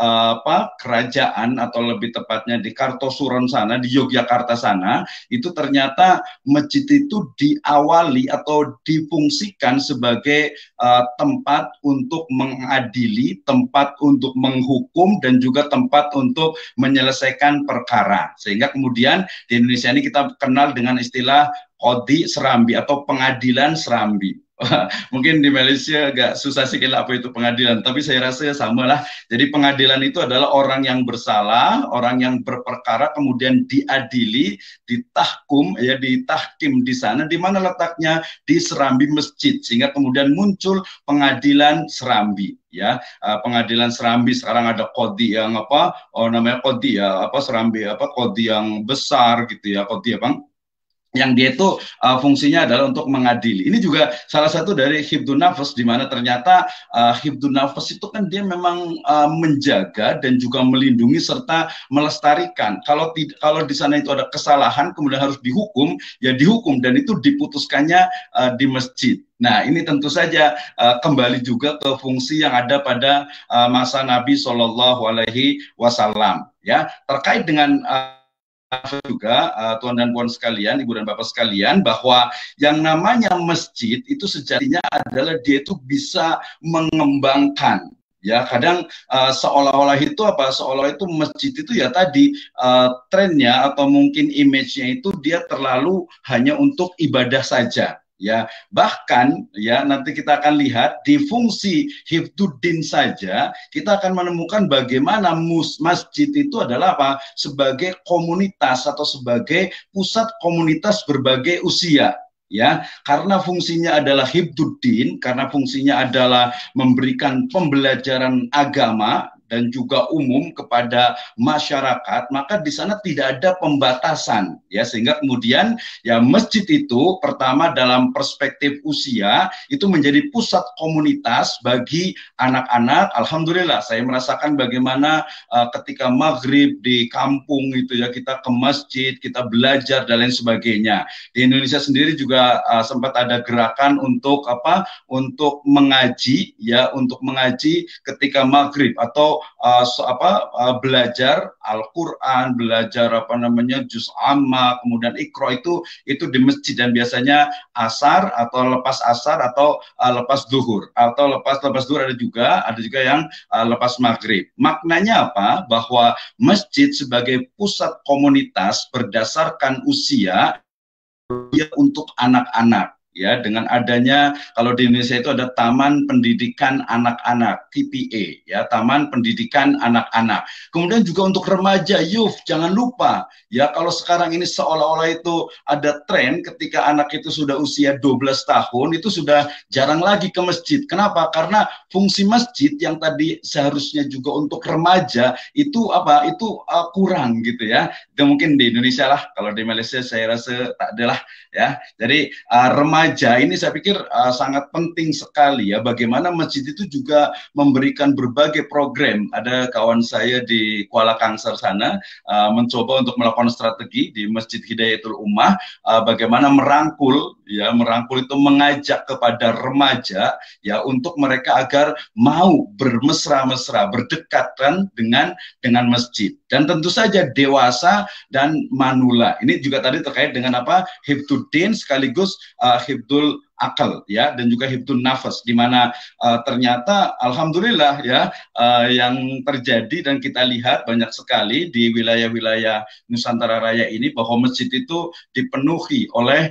kerajaan atau lebih tepatnya di Kartosuron sana, di Yogyakarta sana, itu ternyata masjid itu diawali atau difungsikan sebagai tempat untuk mengadili, tempat untuk menghukum, dan juga tempat untuk menyelesaikan perkara. Sehingga kemudian di Indonesia ini kita kenal dengan istilah Qadhi Serambi atau pengadilan Serambi. Mungkin di Malaysia agak susah sikit apa itu pengadilan, tapi saya rasa samalah. Jadi pengadilan itu adalah orang yang bersalah, orang yang berperkara kemudian diadili, ditahkum, ya, ditahkim di sana, di mana letaknya di Serambi masjid, sehingga kemudian muncul pengadilan Serambi, ya. Pengadilan Serambi sekarang ada qadhi yang namanya qadhi, ya, Serambi qadhi yang besar gitu, ya, qadhi yang dia itu fungsinya adalah untuk mengadili. Ini juga salah satu dari hifdzun nafas, di mana ternyata hifdzun nafas itu kan dia memang menjaga dan juga melindungi serta melestarikan. Kalau di sana itu ada kesalahan kemudian harus dihukum, ya dihukum, dan itu diputuskannya di masjid. Nah, ini tentu saja kembali juga ke fungsi yang ada pada masa Nabi Shallallahu Alaihi Wasallam. Ya, terkait dengan juga tuan dan puan sekalian, ibu dan bapak sekalian, bahwa yang namanya masjid itu sejatinya adalah dia itu bisa mengembangkan. Ya, kadang seolah-olah itu seolah itu masjid itu ya tadi trennya atau mungkin image-nya itu dia terlalu hanya untuk ibadah saja. Ya, bahkan ya nanti kita akan lihat di fungsi hifdzuddin saja kita akan menemukan bagaimana masjid itu adalah sebagai komunitas atau sebagai pusat komunitas berbagai usia. Ya, karena fungsinya adalah hifdzuddin, karena fungsinya adalah memberikan pembelajaran agama dan juga umum kepada masyarakat, maka di sana tidak ada pembatasan, ya, sehingga kemudian ya masjid itu pertama dalam perspektif usia itu menjadi pusat komunitas bagi anak-anak. Alhamdulillah saya merasakan bagaimana ketika maghrib di kampung itu ya kita ke masjid, kita belajar dan lain sebagainya. Di Indonesia sendiri juga sempat ada gerakan untuk untuk mengaji, ya, untuk mengaji ketika maghrib atau belajar Al-Quran, belajar juz amma, kemudian Iqra itu di masjid, dan biasanya asar atau lepas asar atau lepas duhur, atau lepas duhur ada juga yang lepas maghrib. Maknanya apa? Bahwa masjid sebagai pusat komunitas berdasarkan usia untuk anak-anak. Ya, dengan adanya kalau di Indonesia itu ada Taman Pendidikan Anak-anak TPA, ya, Taman Pendidikan Anak-anak. Kemudian juga untuk remaja, youth, jangan lupa ya, kalau sekarang ini seolah-olah itu ada tren ketika anak itu sudah usia 12 tahun itu sudah jarang lagi ke masjid. Kenapa? Karena fungsi masjid yang tadi seharusnya juga untuk remaja itu kurang gitu ya. Dan mungkin di Indonesia lah, kalau di Malaysia saya rasa tak ada lah ya. Jadi remaja ini saya pikir sangat penting sekali ya, bagaimana masjid itu juga memberikan berbagai program. Ada kawan saya di Kuala Kangsar sana mencoba untuk melakukan strategi di Masjid Hidayatul Ummah, bagaimana merangkul itu mengajak kepada remaja ya untuk mereka agar mau bermesra-mesra, berdekatan dengan masjid. Dan tentu saja dewasa dan manula. Ini juga tadi terkait dengan hifdzuddin sekaligus hifdzul akal ya, dan juga hifdzun nafas, di mana ternyata alhamdulillah ya yang terjadi dan kita lihat banyak sekali di wilayah-wilayah Nusantara Raya ini bahwa masjid itu dipenuhi oleh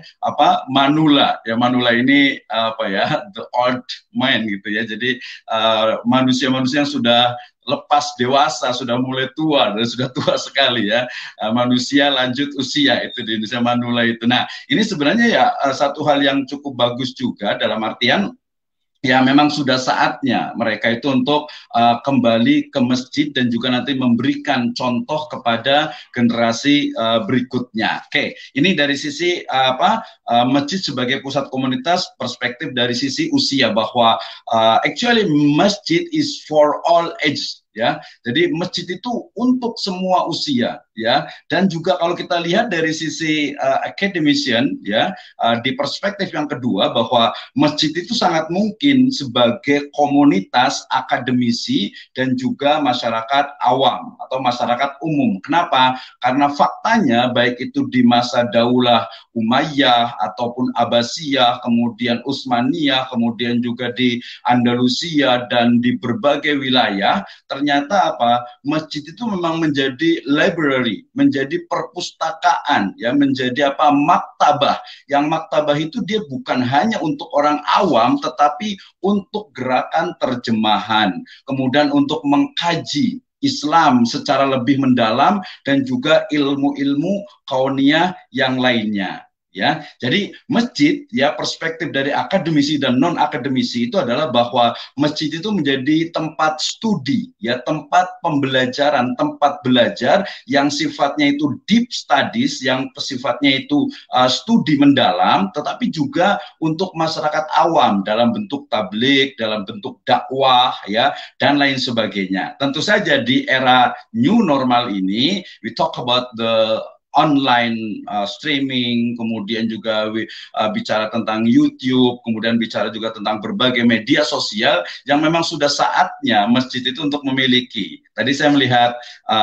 manula. Ya, manula ini the old man gitu ya. Jadi manusia-manusia yang sudah lepas dewasa, sudah mulai tua dan sudah tua sekali ya, manusia lanjut usia itu di Indonesia manula itu. Nah, ini sebenarnya ya satu hal yang cukup bagus juga, dalam artian ya memang sudah saatnya mereka itu untuk kembali ke masjid dan juga nanti memberikan contoh kepada generasi berikutnya. Oke, ini dari sisi masjid sebagai pusat komunitas, perspektif dari sisi usia, bahwa actually masjid is for all ages. Ya, jadi masjid itu untuk semua usia, ya. Dan juga kalau kita lihat dari sisi academician, ya, di perspektif yang kedua, bahwa masjid itu sangat mungkin sebagai komunitas akademisi dan juga masyarakat awam atau masyarakat umum. Kenapa? Karena faktanya baik itu di masa Daulah Umayyah ataupun Abbasiyah, kemudian Utsmaniyah, kemudian juga di Andalusia dan di berbagai wilayah, ternyata masjid itu memang menjadi library, menjadi perpustakaan, ya, menjadi maktabah. Yang maktabah itu dia bukan hanya untuk orang awam, tetapi untuk gerakan terjemahan, kemudian untuk mengkaji Islam secara lebih mendalam dan juga ilmu-ilmu kauniyah yang lainnya. Ya, jadi masjid ya, perspektif dari akademisi dan non akademisi itu adalah bahwa masjid itu menjadi tempat studi ya, tempat pembelajaran, tempat belajar yang sifatnya itu deep studies, yang sifatnya itu studi mendalam, tetapi juga untuk masyarakat awam dalam bentuk tabligh, dalam bentuk dakwah ya, dan lain sebagainya. Tentu saja di era new normal ini, we talk about the online streaming, kemudian juga bicara tentang YouTube, kemudian bicara juga tentang berbagai media sosial yang memang sudah saatnya masjid itu untuk memiliki. Tadi saya melihat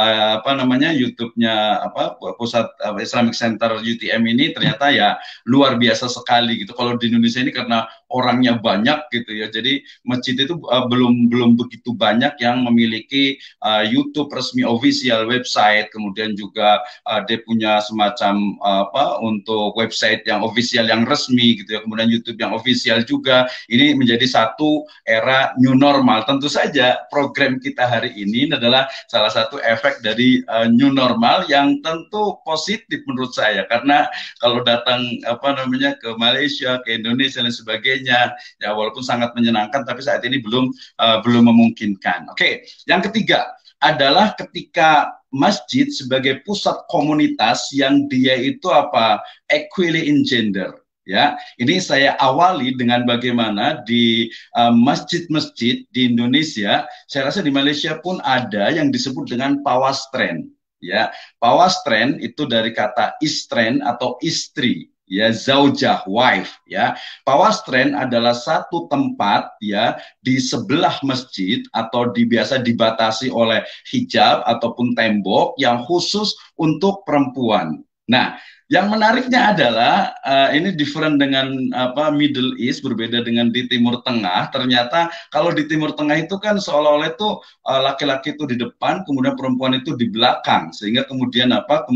YouTube-nya Pusat Islamic Center UTM ini, ternyata ya luar biasa sekali gitu. Kalau di Indonesia ini karena orangnya banyak gitu ya, jadi masjid itu belum begitu banyak yang memiliki YouTube resmi official website, kemudian juga dia punya semacam untuk website yang official yang resmi gitu ya, kemudian YouTube yang official juga. Ini menjadi satu era new normal. Tentu saja program kita hari ini adalah salah satu efek dari new normal yang tentu positif menurut saya, karena kalau datang ke Malaysia, ke Indonesia dan sebagainya ya, walaupun sangat menyenangkan tapi saat ini belum memungkinkan. Oke, yang ketiga adalah ketika masjid sebagai pusat komunitas yang dia itu equally in gender. Ya, ini saya awali dengan bagaimana di masjid-masjid di Indonesia, saya rasa di Malaysia pun ada yang disebut dengan pawastren. Ya, pawastren itu dari kata istren atau istri. Ya, zaujah, wife, ya. Pawastren adalah satu tempat ya di sebelah masjid atau biasa dibatasi oleh hijab ataupun tembok yang khusus untuk perempuan. Nah, yang menariknya adalah ini different dengan Middle East, berbeda dengan di Timur Tengah. Ternyata kalau di Timur Tengah itu kan seolah-olah itu laki-laki itu di depan, kemudian perempuan itu di belakang, sehingga kemudian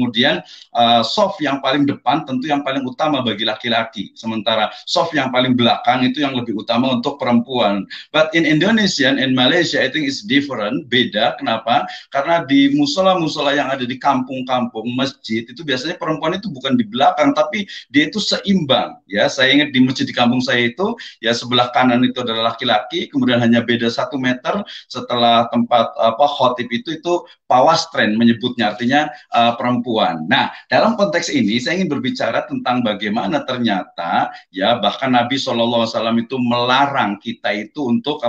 soft yang paling depan tentu yang paling utama bagi laki-laki, sementara soft yang paling belakang itu yang lebih utama untuk perempuan. But in Indonesia and Malaysia, I think it's different, beda. Kenapa? Karena di musola-musola yang ada di kampung-kampung masjid itu biasanya perempuan itu bukan di belakang, tapi dia itu seimbang. Ya, saya ingat di masjid di kampung saya itu, ya sebelah kanan itu adalah laki-laki, kemudian hanya beda 1 meter setelah tempat khotib itu pawastren menyebutnya, artinya perempuan. Nah, dalam konteks ini saya ingin berbicara tentang bagaimana ternyata ya bahkan Nabi SAW itu melarang kita itu untuk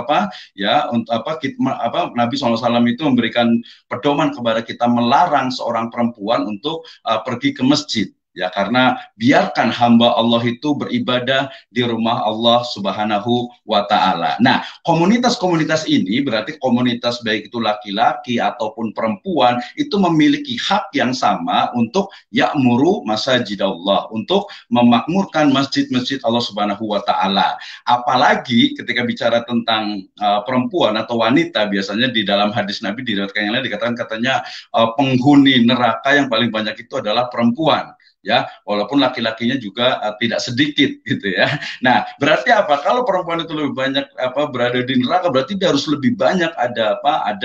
Nabi SAW itu memberikan pedoman kepada kita, melarang seorang perempuan untuk pergi ke masjid. Ya, karena biarkan hamba Allah itu beribadah di rumah Allah Subhanahu wa Ta'ala. Nah, komunitas-komunitas ini berarti komunitas baik itu laki-laki ataupun perempuan itu memiliki hak yang sama untuk ya'muru masajidallah, untuk memakmurkan masjid-masjid Allah Subhanahu wa Ta'ala. Apalagi ketika bicara tentang perempuan atau wanita, biasanya di dalam hadis Nabi diriwayatkan yang lain dikatakan katanya penghuni neraka yang paling banyak itu adalah perempuan. Ya, walaupun laki-lakinya juga tidak sedikit gitu ya. Nah, berarti apa? Kalau perempuan itu lebih banyak berada di neraka, berarti dia harus lebih banyak ada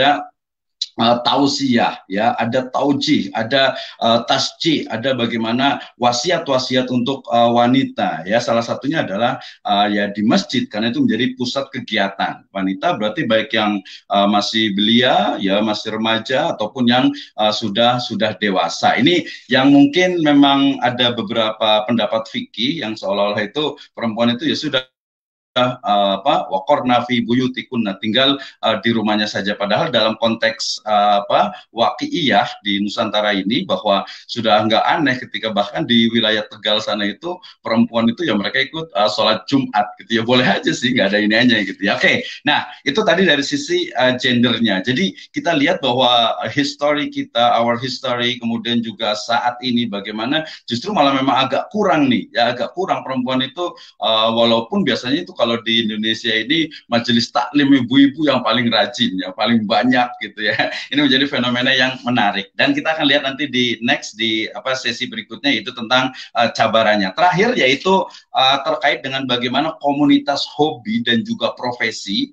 tausiah, ya, ada taujih, ada tasjih, ada bagaimana wasiat-wasiat untuk wanita, ya. Salah satunya adalah ya di masjid, karena itu menjadi pusat kegiatan wanita. Berarti baik yang masih belia, ya masih remaja, ataupun yang sudah dewasa. Ini yang mungkin memang ada beberapa pendapat fikih yang seolah-olah itu perempuan itu ya sudah waqarna fi buyutikunna, tinggal di rumahnya saja. Padahal dalam konteks waqi'iyah di Nusantara ini bahwa sudah nggak aneh ketika bahkan di wilayah Tegal sana itu perempuan itu ya mereka ikut sholat Jumat gitu ya, boleh aja sih, nggak ada iniannya gitu ya. Oke, nah itu tadi dari sisi gendernya. Jadi kita lihat bahwa history kita, our history, kemudian juga saat ini bagaimana justru malah memang agak kurang nih ya, agak kurang perempuan itu walaupun biasanya itu kalau di Indonesia ini majelis taklim ibu-ibu yang paling rajin, yang paling banyak gitu ya. Ini menjadi fenomena yang menarik. Dan kita akan lihat nanti di sesi berikutnya, itu tentang cabarannya. Terakhir yaitu terkait dengan bagaimana komunitas hobi dan juga profesi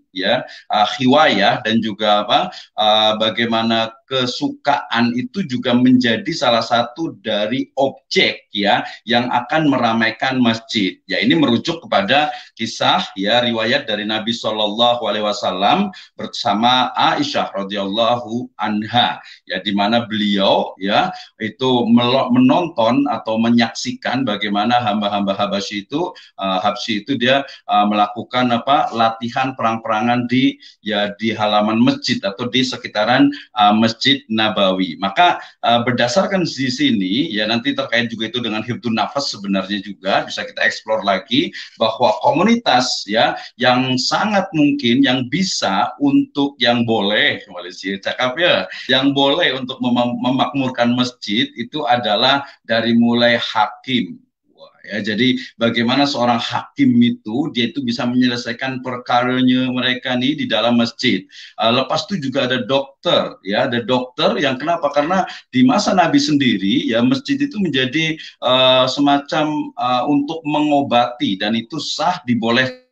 ya, hiwayah dan juga bagaimana kesukaan itu juga menjadi salah satu dari objek ya yang akan meramaikan masjid. Ya, ini merujuk kepada kisah ya riwayat dari Nabi Shallallahu Alaihi Wasallam bersama Aisyah radhiyallahu anha ya, di mana beliau ya itu menonton atau menyaksikan bagaimana hamba-hamba Habsyi itu dia melakukan latihan perang-perangan di halaman masjid atau di sekitaran Masjid Nabawi. Maka berdasarkan di sini ya, nanti terkait juga itu dengan hifdzun nafas sebenarnya juga bisa kita eksplor lagi bahwa komunitas ya yang sangat mungkin yang bisa untuk yang boleh cakap ya, yang boleh untuk memakmurkan masjid itu adalah dari mulai hakim. Ya, jadi bagaimana seorang hakim itu dia itu bisa menyelesaikan perkaranya mereka nih di dalam masjid. Lepas itu juga ada dokter, ya ada dokter yang kenapa? Karena di masa Nabi sendiri ya masjid itu menjadi semacam untuk mengobati dan itu sah dibolehkan.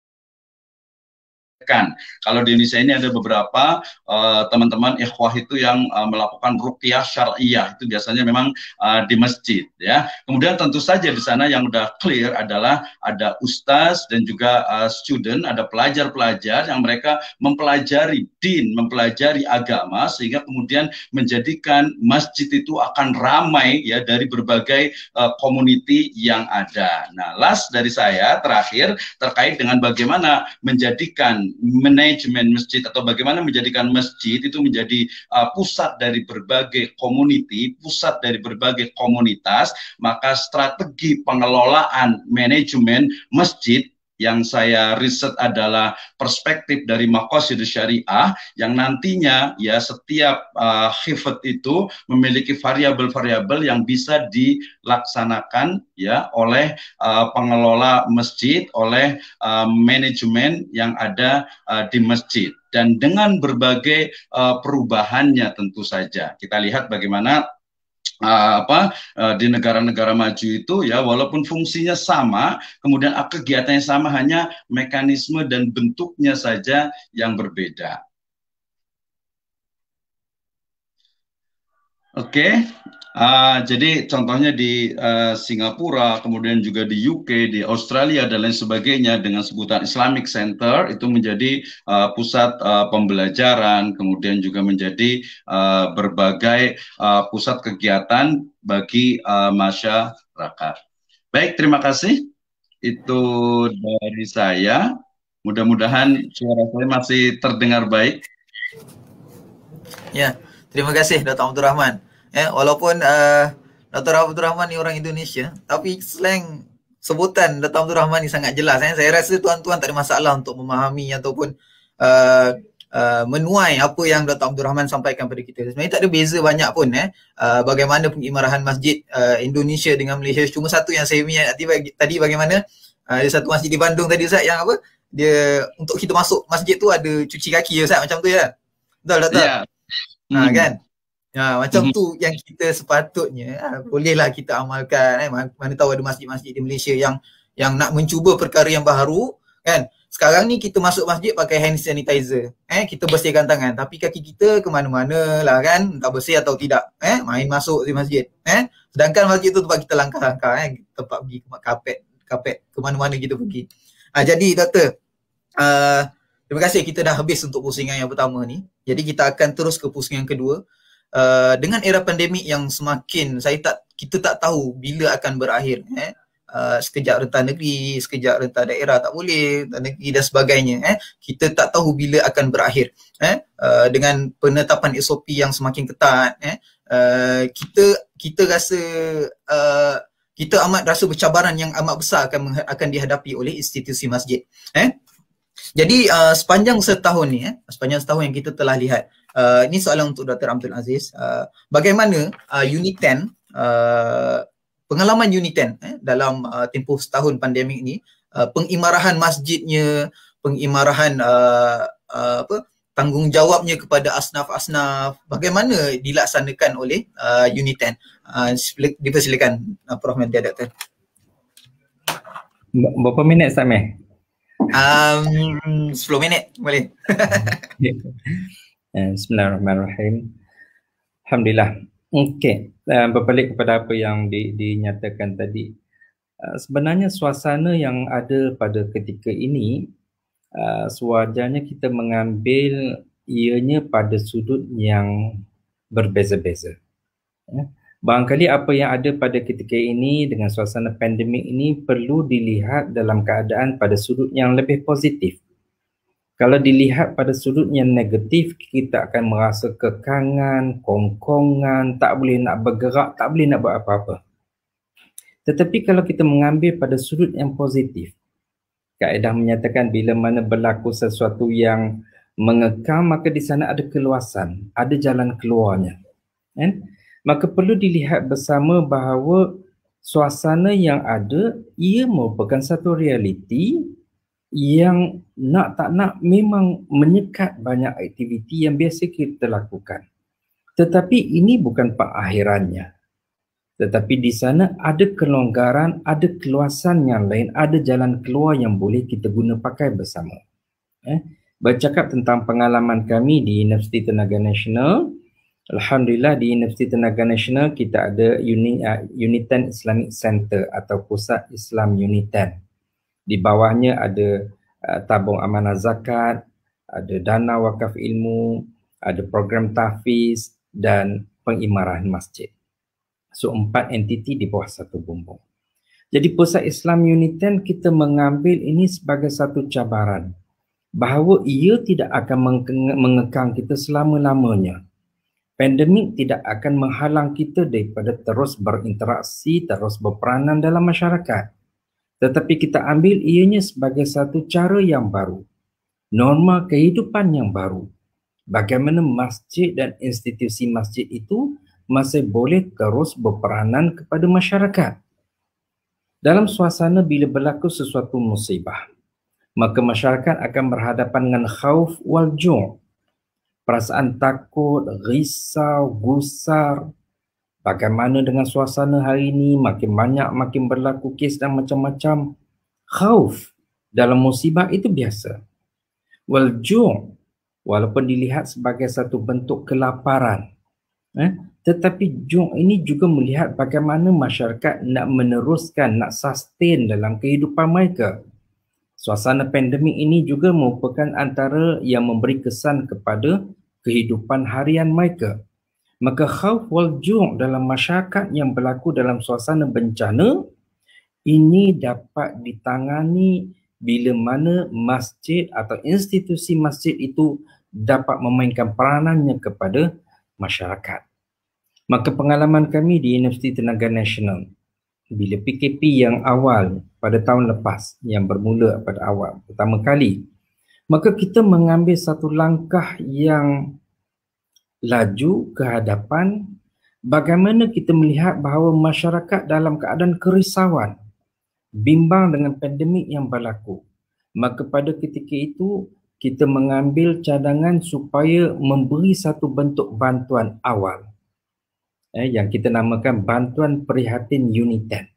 Kalau di Indonesia ini ada beberapa teman-teman ikhwah itu yang melakukan ruqyah syar'iyah, itu biasanya memang di masjid ya. Kemudian tentu saja di sana yang udah clear adalah ada ustaz dan juga student, ada pelajar-pelajar yang mereka mempelajari din, mempelajari agama sehingga kemudian menjadikan masjid itu akan ramai ya dari berbagai community yang ada. Nah, last dari saya terakhir terkait dengan bagaimana menjadikan manajemen masjid atau bagaimana menjadikan masjid itu menjadi pusat dari berbagai community, pusat dari berbagai komunitas, maka strategi pengelolaan manajemen masjid yang saya riset adalah perspektif dari Maqasidus Syariah yang nantinya ya setiap hifdz itu memiliki variabel-variabel yang bisa dilaksanakan ya oleh pengelola masjid, oleh manajemen yang ada di masjid, dan dengan berbagai perubahannya tentu saja. Kita lihat bagaimana di negara-negara maju itu ya walaupun fungsinya sama, kemudian kegiatannya sama, hanya mekanisme dan bentuknya saja yang berbeda. Oke. Jadi contohnya di Singapura, kemudian juga di UK, di Australia dan lain sebagainya dengan sebutan Islamic Center itu menjadi pusat pembelajaran, kemudian juga menjadi berbagai pusat kegiatan bagi masyarakat. Baik, terima kasih. Itu dari saya. Mudah-mudahan suara saya masih terdengar baik. Ya, terima kasih Dr. Abdul Rahman. Walaupun Dr. Abdul Rahman ni orang Indonesia, tapi slang sebutan Dr. Abdul Rahman ni sangat jelas. Saya rasa tuan-tuan tak ada masalah untuk memahami ataupun menuai apa yang Dr. Abdul Rahman sampaikan pada kita. Sebenarnya tak ada beza banyak pun bagaimana pengimarahan masjid Indonesia dengan Malaysia. Cuma satu yang saya minat tadi bagaimana ada satu masjid di Bandung tadi Ustaz yang apa? Dia untuk kita masuk masjid tu ada cuci kaki Ustaz, macam tu ya. Betul. Yeah. Kan? Macam tu yang kita sepatutnya bolehlah kita amalkan. Mana tahu ada masjid-masjid di Malaysia yang nak mencuba perkara yang baru kan. Sekarang ni kita masuk masjid pakai hand sanitizer. Kita bersihkan tangan, tapi kaki kita ke mana-mana lah kan, tak bersih atau tidak. Main masuk di masjid. Sedangkan masjid tu tempat kita langkah-langkah, tempat pergi ke kapet ke mana-mana kita pergi. Jadi doktor, terima kasih, kita dah habis untuk pusingan yang pertama ni. Jadi kita akan terus ke pusingan kedua. Dengan era pandemik yang semakin kita tak tahu bila akan berakhir. Sekejap rentan negeri, sekejap rentan daerah tak boleh, negeri dan sebagainya. Kita tak tahu bila akan berakhir. Dengan penetapan SOP yang semakin ketat, kita rasa kita amat rasa bercabaran yang amat besar akan dihadapi oleh institusi masjid. Jadi sepanjang setahun ni, sepanjang setahun yang kita telah lihat, ini soalan untuk Dr. Abdul Aziz, bagaimana Unit 10, pengalaman Unit 10 dalam tempoh setahun pandemik ni, pengimarahan masjidnya, pengimarahan tanggungjawabnya kepada asnaf-asnaf, bagaimana dilaksanakan oleh Unit 10? Dipersilakan Prof. Mendia, Doktor. Berapa minit Sameh? 10 minit boleh. Bismillahirrahmanirrahim. Alhamdulillah. Okey, berbalik kepada apa yang dinyatakan tadi. Sebenarnya suasana yang ada pada ketika ini sewajarnya kita mengambil ianya pada sudut yang berbeza-beza. Barangkali apa yang ada pada ketika ini dengan suasana pandemik ini perlu dilihat dalam keadaan pada sudut yang lebih positif. Kalau dilihat pada sudut yang negatif, kita akan merasa kekangan, kongkongan, tak boleh nak bergerak, tak boleh nak buat apa-apa. Tetapi kalau kita mengambil pada sudut yang positif, kaedah menyatakan bila mana berlaku sesuatu yang mengekang, maka di sana ada keluasan, ada jalan keluarnya. Maka perlu dilihat bersama bahawa suasana yang ada, ia merupakan satu realiti yang nak tak nak memang menyekat banyak aktiviti yang biasa kita lakukan. Tetapi ini bukan perakhirannya. Tetapi di sana ada kelonggaran, ada keluasan yang lain, ada jalan keluar yang boleh kita guna pakai bersama. Bercakap tentang pengalaman kami di Universiti Tenaga Nasional, Alhamdulillah di Universiti Tenaga Nasional kita ada Unitan Islamic Center atau Pusat Islam Unitan. Di bawahnya ada tabung amanah zakat, ada dana wakaf ilmu, ada program tahfiz dan pengimarahan masjid. So 4 entiti di bawah satu bumbung. Jadi Pusat Islam Unitan kita mengambil ini sebagai satu cabaran bahawa ia tidak akan mengekang kita selama-lamanya. Pandemik tidak akan menghalang kita daripada terus berinteraksi, terus berperanan dalam masyarakat. Tetapi kita ambil ianya sebagai satu cara yang baru, norma kehidupan yang baru. Bagaimana masjid dan institusi masjid itu masih boleh terus berperanan kepada masyarakat. Dalam suasana bila berlaku sesuatu musibah, maka masyarakat akan berhadapan dengan khauf wal ju', perasaan takut, risau, gusar. Bagaimana dengan suasana hari ini, makin banyak, makin berlaku kes dan macam-macam. Khauf dalam musibah itu biasa. Wal ju', walaupun dilihat sebagai satu bentuk kelaparan, tetapi ju' ini juga melihat bagaimana masyarakat nak meneruskan, nak sustain dalam kehidupan mereka. Suasana pandemik ini juga merupakan antara yang memberi kesan kepada kehidupan harian mereka. Maka khauf wal ju' dalam masyarakat yang berlaku dalam suasana bencana ini dapat ditangani bila mana masjid atau institusi masjid itu dapat memainkan peranannya kepada masyarakat. Maka pengalaman kami di Universiti Tenaga Nasional bila PKP yang awal pada tahun lepas, yang bermula pada awal pertama kali, maka kita mengambil satu langkah yang laju ke hadapan. Bagaimana kita melihat bahawa masyarakat dalam keadaan kerisauan, bimbang dengan pandemik yang berlaku. Maka pada ketika itu kita mengambil cadangan supaya memberi satu bentuk bantuan awal yang kita namakan bantuan prihatin Unitan.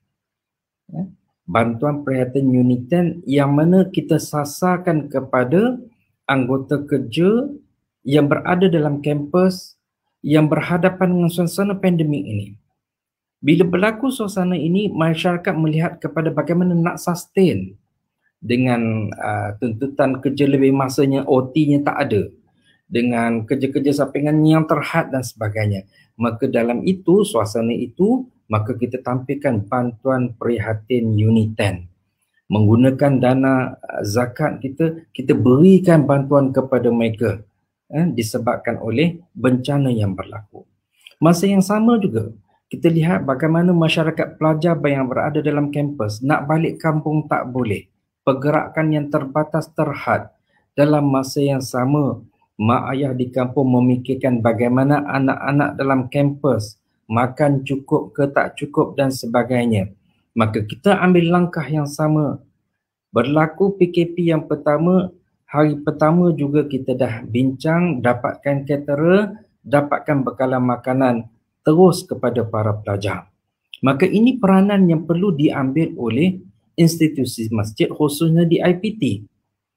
Bantuan prihatin Unitan yang mana kita sasarkan kepada anggota kerja yang berada dalam kampus yang berhadapan dengan suasana pandemik ini. Bila berlaku suasana ini, masyarakat melihat kepada bagaimana nak sustain dengan tuntutan kerja lebih masanya, OT-nya tak ada, dengan kerja-kerja sampingan yang terhad dan sebagainya. Maka dalam itu, suasana itu, maka kita tampilkan bantuan prihatin Unitan. Menggunakan dana zakat kita berikan bantuan kepada mereka disebabkan oleh bencana yang berlaku. Masa yang sama juga, kita lihat bagaimana masyarakat pelajar yang berada dalam kampus nak balik kampung tak boleh. Pergerakan yang terbatas terhad. Dalam masa yang sama, mak ayah di kampung memikirkan bagaimana anak-anak dalam kampus makan cukup ke tak cukup dan sebagainya. Maka kita ambil langkah yang sama. Berlaku PKP yang pertama, hari pertama juga kita dah bincang, dapatkan caterer, dapatkan bekalan makanan terus kepada para pelajar. Maka ini peranan yang perlu diambil oleh institusi masjid khususnya di IPT.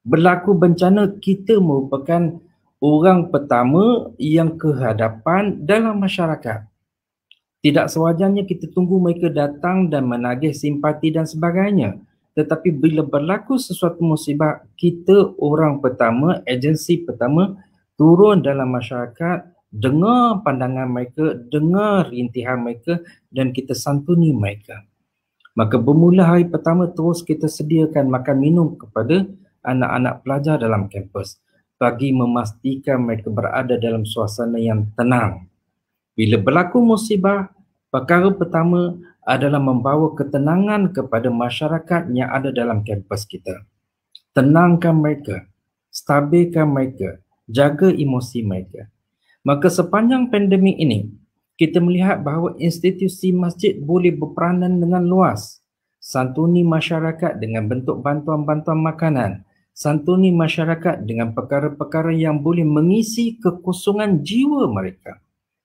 Berlaku bencana, kita merupakan orang pertama yang kehadapan dalam masyarakat. Tidak sewajarnya kita tunggu mereka datang dan menagih simpati dan sebagainya. Tetapi bila berlaku sesuatu musibah, kita orang pertama, agensi pertama turun dalam masyarakat, dengar pandangan mereka, dengar rintihan mereka dan kita santuni mereka. Maka bermula hari pertama terus kita sediakan makan minum kepada anak-anak pelajar dalam kampus bagi memastikan mereka berada dalam suasana yang tenang. Bila berlaku musibah, perkara pertama adalah membawa ketenangan kepada masyarakat yang ada dalam kampus kita. Tenangkan mereka, stabilkan mereka, jaga emosi mereka. Maka sepanjang pandemik ini, kita melihat bahawa institusi masjid boleh berperanan dengan luas. Santuni masyarakat dengan bentuk bantuan-bantuan makanan. Santuni masyarakat dengan perkara-perkara yang boleh mengisi kekosongan jiwa mereka.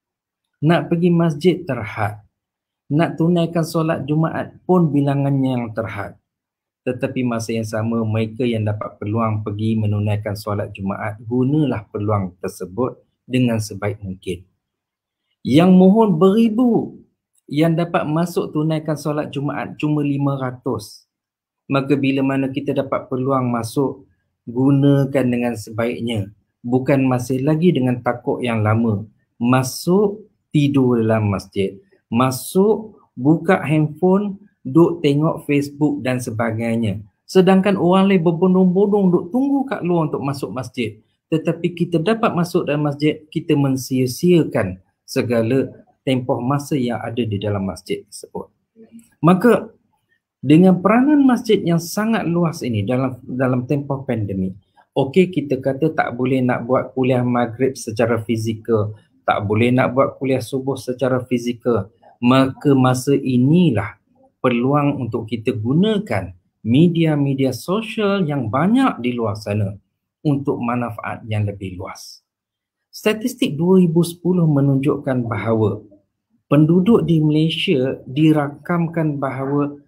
Nak pergi masjid terhad. Nak tunaikan solat Jumaat pun bilangannya yang terhad. Tetapi masa yang sama, mereka yang dapat peluang pergi menunaikan solat Jumaat, gunalah peluang tersebut dengan sebaik mungkin. Yang mohon beribu yang dapat masuk tunaikan solat Jumaat cuma 500. Maka bila mana kita dapat peluang masuk, gunakan dengan sebaiknya. Bukan masih lagi dengan takut yang lama. Masuk, tidur dalam masjid. Masuk, buka handphone, duk tengok Facebook dan sebagainya. Sedangkan orang lain berbondong-bondong duk tunggu kat luar untuk masuk masjid. Tetapi kita dapat masuk dalam masjid, kita mensia-siakan segala tempoh masa yang ada di dalam masjid tersebut. Maka dengan peranan masjid yang sangat luas ini dalam tempoh pandemik, okey, kita kata tak boleh nak buat kuliah maghrib secara fizikal, tak boleh nak buat kuliah subuh secara fizikal. Maka masa inilah peluang untuk kita gunakan media-media sosial yang banyak di luar sana untuk manfaat yang lebih luas. Statistik 2010 menunjukkan bahawa penduduk di Malaysia dirakamkan bahawa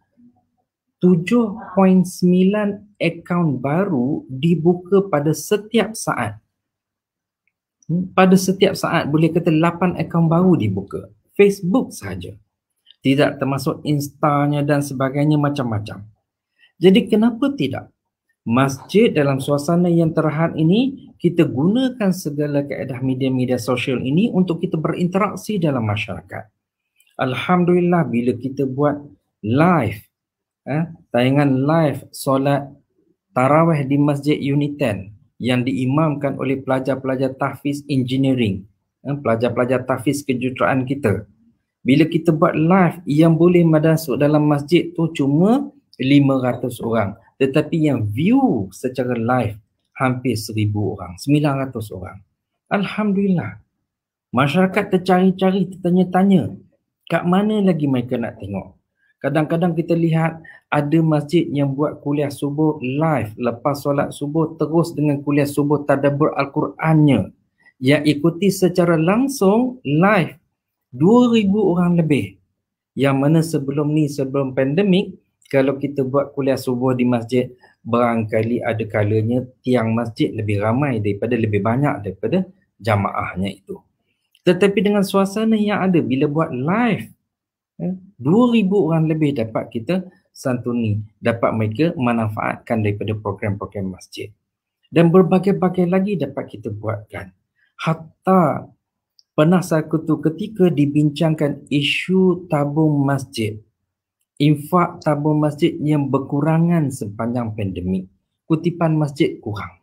7.9 akaun baru dibuka pada setiap saat. Pada setiap saat boleh kata 8 akaun baru dibuka. Facebook sahaja. Tidak termasuk Insta-nya dan sebagainya, macam-macam. Jadi kenapa tidak? Masjid dalam suasana yang terhad ini, kita gunakan segala kaedah media-media sosial ini untuk kita berinteraksi dalam masyarakat. Alhamdulillah bila kita buat live, tayangan live solat tarawih di Masjid Unit 10 yang diimamkan oleh pelajar-pelajar tahfiz engineering, pelajar-pelajar tahfiz kejuruteraan kita. Bila kita buat live yang boleh masuk dalam masjid tu cuma 500 orang. Tetapi yang view secara live hampir 1000 orang, 900 orang. Alhamdulillah. Masyarakat tercari-cari, tertanya-tanya, kat mana lagi mereka nak tengok. Kadang-kadang kita lihat ada masjid yang buat kuliah subuh live, lepas solat subuh terus dengan kuliah subuh tadabbur Al-Qurannya. Yang ikuti secara langsung live 2,000 orang lebih. Yang mana sebelum pandemik, kalau kita buat kuliah subuh di masjid, barangkali ada kalanya tiang masjid lebih ramai lebih banyak daripada jamaahnya itu. Tetapi dengan suasana yang ada, bila buat live, 2,000 orang lebih dapat kita santuni, dapat mereka manfaatkan daripada program-program masjid. Dan berbagai-bagai lagi dapat kita buatkan. Hatta pernah satu ketika dibincangkan isu tabung masjid. Infak tabung masjid yang berkurangan sepanjang pandemik. Kutipan masjid kurang.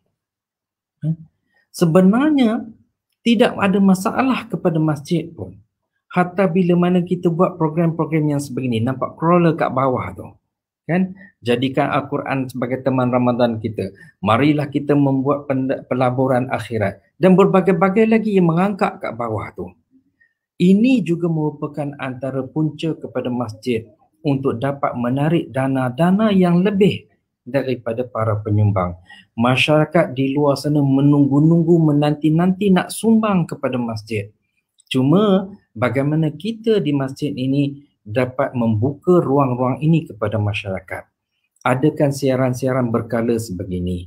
Sebenarnya tidak ada masalah kepada masjid pun. Hatta bila mana kita buat program-program yang sebegini, nampak crawler kat bawah tu. Kan? Jadikan Al-Quran sebagai teman Ramadan kita. Marilah kita membuat pelaburan akhirat. Dan berbagai-bagai lagi yang merangkak kat bawah tu. Ini juga merupakan antara punca kepada masjid untuk dapat menarik dana-dana yang lebih daripada para penyumbang. Masyarakat di luar sana menunggu-nunggu, menanti-nanti nak sumbang kepada masjid. Cuma bagaimana kita di masjid ini dapat membuka ruang-ruang ini kepada masyarakat. Adakan siaran-siaran berkala sebegini.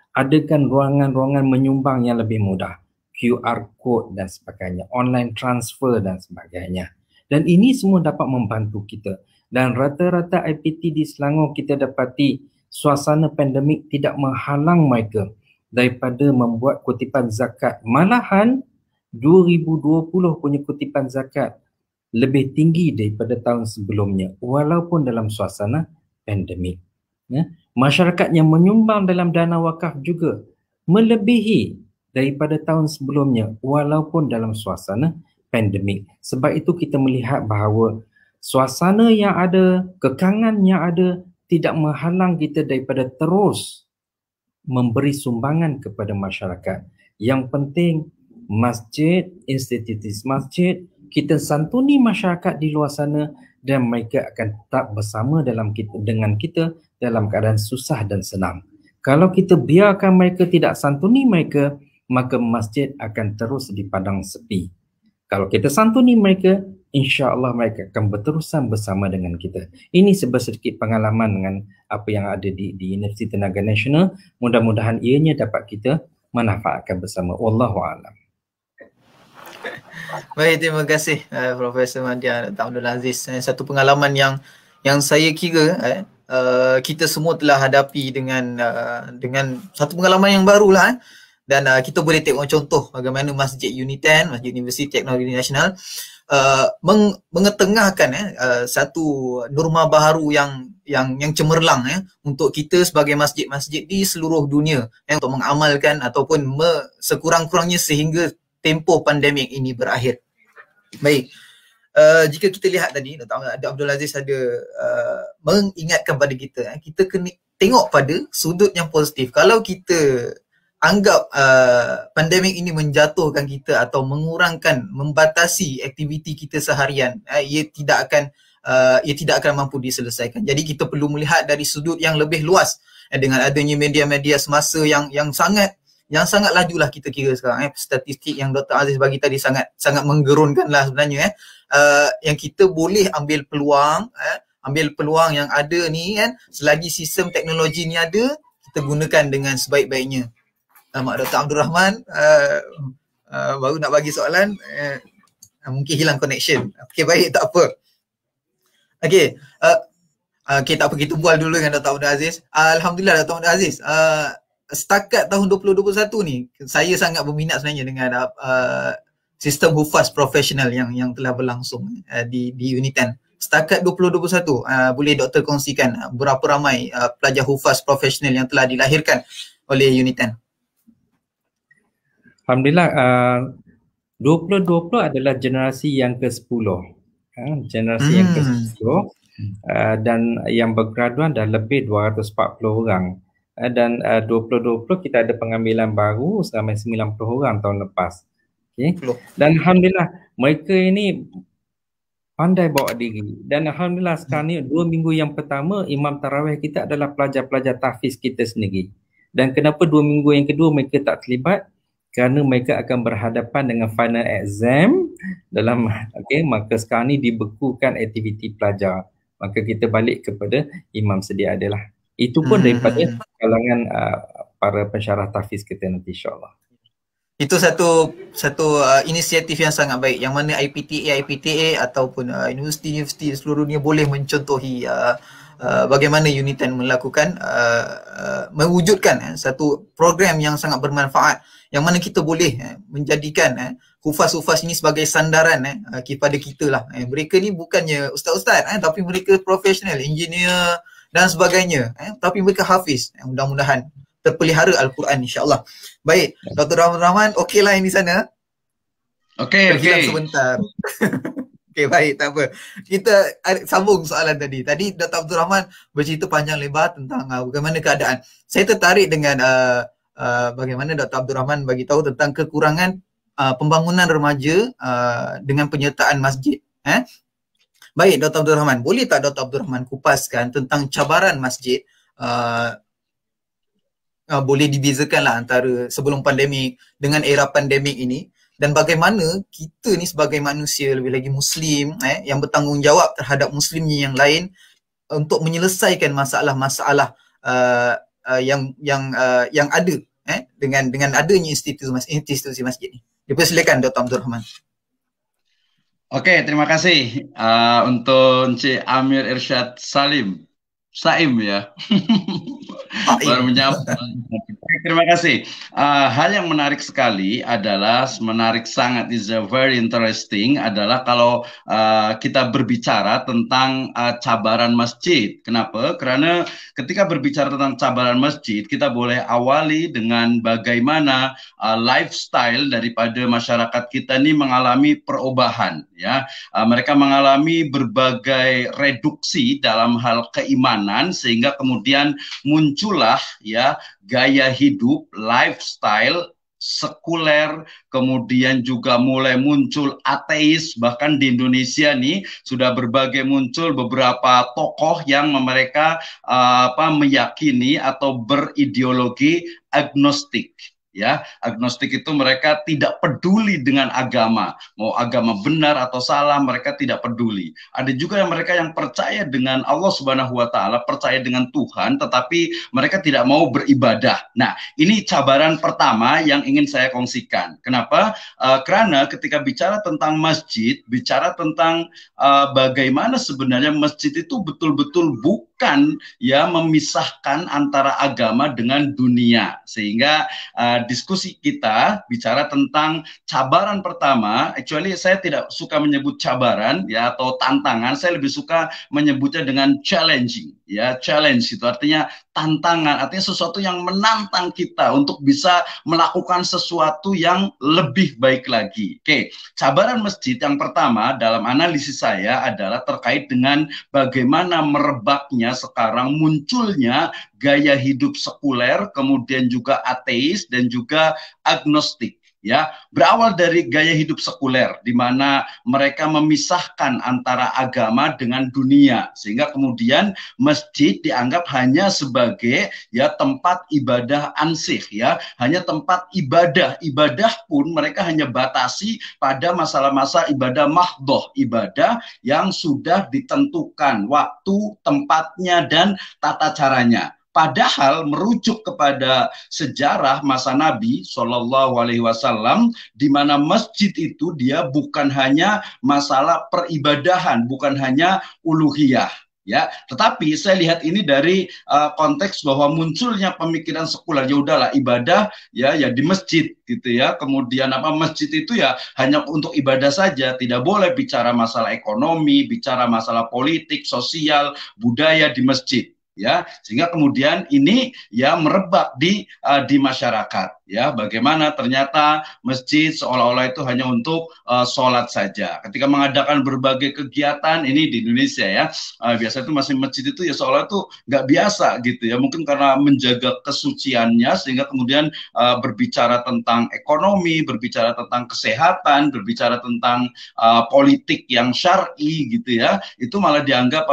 adakan ruangan-ruangan menyumbang yang lebih mudah, QR code dan sebagainya, online transfer dan sebagainya. Dan ini semua dapat membantu kita. Dan rata-rata IPT di Selangor kita dapati suasana pandemik tidak menghalang mereka daripada membuat kutipan zakat. Malahan 2020 punya kutipan zakat lebih tinggi daripada tahun sebelumnya walaupun dalam suasana pandemik. Masyarakat yang menyumbang dalam dana wakaf juga melebihi daripada tahun sebelumnya walaupun dalam suasana pandemik. Sebab itu kita melihat bahawa suasana yang ada, kekangan yang ada tidak menghalang kita daripada terus memberi sumbangan kepada masyarakat. Yang penting masjid, institusi masjid, kita santuni masyarakat di luar sana dan mereka akan tetap bersama dengan kita dalam keadaan susah dan senang. Kalau kita biarkan mereka tidak santuni mereka, maka masjid akan terus dipandang sepi. Kalau kita santuni mereka, insya-Allah mereka akan berterusan bersama dengan kita. Ini sedikit pengalaman dengan apa yang ada di Universiti Tenaga Nasional. Mudah-mudahan ianya dapat kita manfaatkan bersama. Wallahu a'lam. Baik, terima kasih Profesor Madya Dr. Abdul Aziz. Satu pengalaman yang saya kira kita semua telah hadapi dengan satu pengalaman yang barulah. Dan kita boleh tengok contoh bagaimana Masjid Uni10, Masjid Universiti Teknologi Nasional mengetengahkan satu norma baharu yang cemerlang untuk kita sebagai masjid-masjid di seluruh dunia untuk mengamalkan ataupun sekurang-kurangnya sehingga tempoh pandemik ini berakhir. Baik, jika kita lihat tadi Dr. Abdul Aziz ada mengingatkan pada kita, kita kena tengok pada sudut yang positif. Kalau kita anggap pandemik ini menjatuhkan kita atau mengurangkan, membatasi aktiviti kita seharian, ia tidak akan mampu diselesaikan. Jadi kita perlu melihat dari sudut yang lebih luas dengan adanya media-media semasa yang sangat lajulah kita kira sekarang. Statistik yang Dr. Aziz bagi tadi sangat menggerunkanlah sebenarnya. Yang kita boleh ambil peluang yang ada ni selagi sistem teknologi ni ada, kita gunakan dengan sebaik-baiknya. Mak Dr. Abdul Rahman baru nak bagi soalan, mungkin hilang connection. Okey, baik, tak apa. Okey, tak apa, kita bual dulu dengan Dr. Abdul Aziz. Alhamdulillah Dr. Abdul Aziz, setakat tahun 2021 ni saya sangat berminat sebenarnya dengan sistem hufaz profesional yang telah berlangsung di Uni10. Setakat 2021, boleh doktor kongsikan berapa ramai pelajar hufaz profesional yang telah dilahirkan oleh Uni10? Alhamdulillah, 2020 adalah generasi yang ke-10. Generasi yang ke-10 dan yang bergraduan dah lebih 240 orang. Dan 2020 kita ada pengambilan baru seramai 90 orang tahun lepas. Okay. Dan alhamdulillah mereka ini pandai bawa diri. Dan alhamdulillah sekarang ni 2 minggu yang pertama imam tarawih kita adalah pelajar-pelajar tahfiz kita sendiri. Dan kenapa 2 minggu yang kedua mereka tak terlibat? Kerana mereka akan berhadapan dengan final exam dalam maka sekarang ni dibekukan aktiviti pelajar. Maka kita balik kepada imam sedia adalah. Itu pun daripada kalangan para pensyarah tahfiz kita nanti, insya-Allah. Itu satu inisiatif yang sangat baik yang mana IPTA ataupun universiti-universiti seluruh dunia boleh mencontohi bagaimana Uni10 melakukan mewujudkan satu program yang sangat bermanfaat yang mana kita boleh menjadikan hufaz-hufaz ini sebagai sandaran kepada kita lah. Mereka ni bukannya ustaz-ustaz tapi mereka profesional, engineer dan sebagainya, tapi mereka hafiz. Mudah-mudahan terpelihara Al-Quran, insya-Allah. Baik, Dr. Rahman, okey lah ini sana. Okey. Sebentar. Okey, baik, tak apa. Kita sambung soalan tadi. Tadi Dr. Abdul Rahman bercerita panjang lebar tentang bagaimana keadaan. Saya tertarik dengan bagaimana Dr. Abdul Rahman bagi tahu tentang kekurangan pembangunan remaja dengan penyertaan masjid. Baik, Dr. Abdul Rahman, boleh tak Dr. Abdul Rahman kupaskan tentang cabaran masjid boleh dibezakanlah antara sebelum pandemik dengan era pandemik ini, dan bagaimana kita ni sebagai manusia, lebih lagi Muslim yang bertanggungjawab terhadap Muslimnya yang lain untuk menyelesaikan masalah-masalah yang ada dengan adanya institusi masjid ni. Dipersilakan Dr. Abdul Rahman. Oke, terima kasih untuk Encik Amir Irsyad Saim ya. Baru menyapa. Terima kasih. Hal yang menarik sekali adalah is very interesting adalah kalau kita berbicara tentang cabaran masjid. Kenapa? Karena ketika berbicara tentang cabaran masjid, kita boleh awali dengan bagaimana lifestyle daripada masyarakat kita ini mengalami perubahan. Ya, mereka mengalami berbagai reduksi dalam hal keimanan sehingga kemudian muncullah ya gaya hidup, lifestyle sekuler, kemudian juga mulai muncul ateis, bahkan di Indonesia nih sudah muncul beberapa tokoh yang mereka meyakini atau berideologi agnostik. Ya, agnostik itu mereka tidak peduli dengan agama, mau agama benar atau salah mereka tidak peduli. Ada juga yang mereka yang percaya dengan Allah Subhanahu wa taala, percaya dengan Tuhan, tetapi mereka tidak mau beribadah. Nah, ini cabaran pertama yang ingin saya kongsikan. Kenapa? Karena ketika bicara tentang masjid, bicara tentang bagaimana sebenarnya masjid itu betul-betul bukan ya memisahkan antara agama dengan dunia, sehingga diskusi kita bicara tentang cabaran pertama. Actually saya tidak suka menyebut cabaran ya atau tantangan, saya lebih suka menyebutnya dengan challenging. Ya, challenge itu artinya tantangan, artinya sesuatu yang menantang kita untuk bisa melakukan sesuatu yang lebih baik lagi. Oke, cabaran masjid yang pertama dalam analisis saya adalah terkait dengan bagaimana merebaknya sekarang munculnya gaya hidup sekuler, kemudian juga ateis dan juga agnostik. Ya, berawal dari gaya hidup sekuler di mana mereka memisahkan antara agama dengan dunia, sehingga kemudian masjid dianggap hanya sebagai ya tempat ibadah ansih, ya hanya tempat ibadah pun mereka hanya batasi pada masa ibadah mahdhoh, ibadah yang sudah ditentukan waktu, tempatnya dan tata caranya. Padahal merujuk kepada sejarah masa Nabi Shallallahu Alaihi Wasallam, di mana masjid itu dia bukan hanya masalah peribadahan, bukan hanya uluhiyah, ya. Tetapi saya lihat ini dari konteks bahwa munculnya pemikiran sekuler, ya udahlah ibadah ya di masjid gitu ya. Kemudian masjid itu ya hanya untuk ibadah saja, tidak boleh bicara masalah ekonomi, bicara masalah politik, sosial, budaya di masjid. Ya, sehingga kemudian ini ya merebak di masyarakat. Ya, bagaimana ternyata masjid seolah-olah itu hanya untuk sholat saja. Ketika mengadakan berbagai kegiatan ini di Indonesia ya, biasa itu masih masjid itu ya seolah itu nggak biasa gitu ya. Mungkin karena menjaga kesuciannya sehingga kemudian berbicara tentang ekonomi, berbicara tentang kesehatan, berbicara tentang politik yang syar'i gitu ya. Itu malah dianggap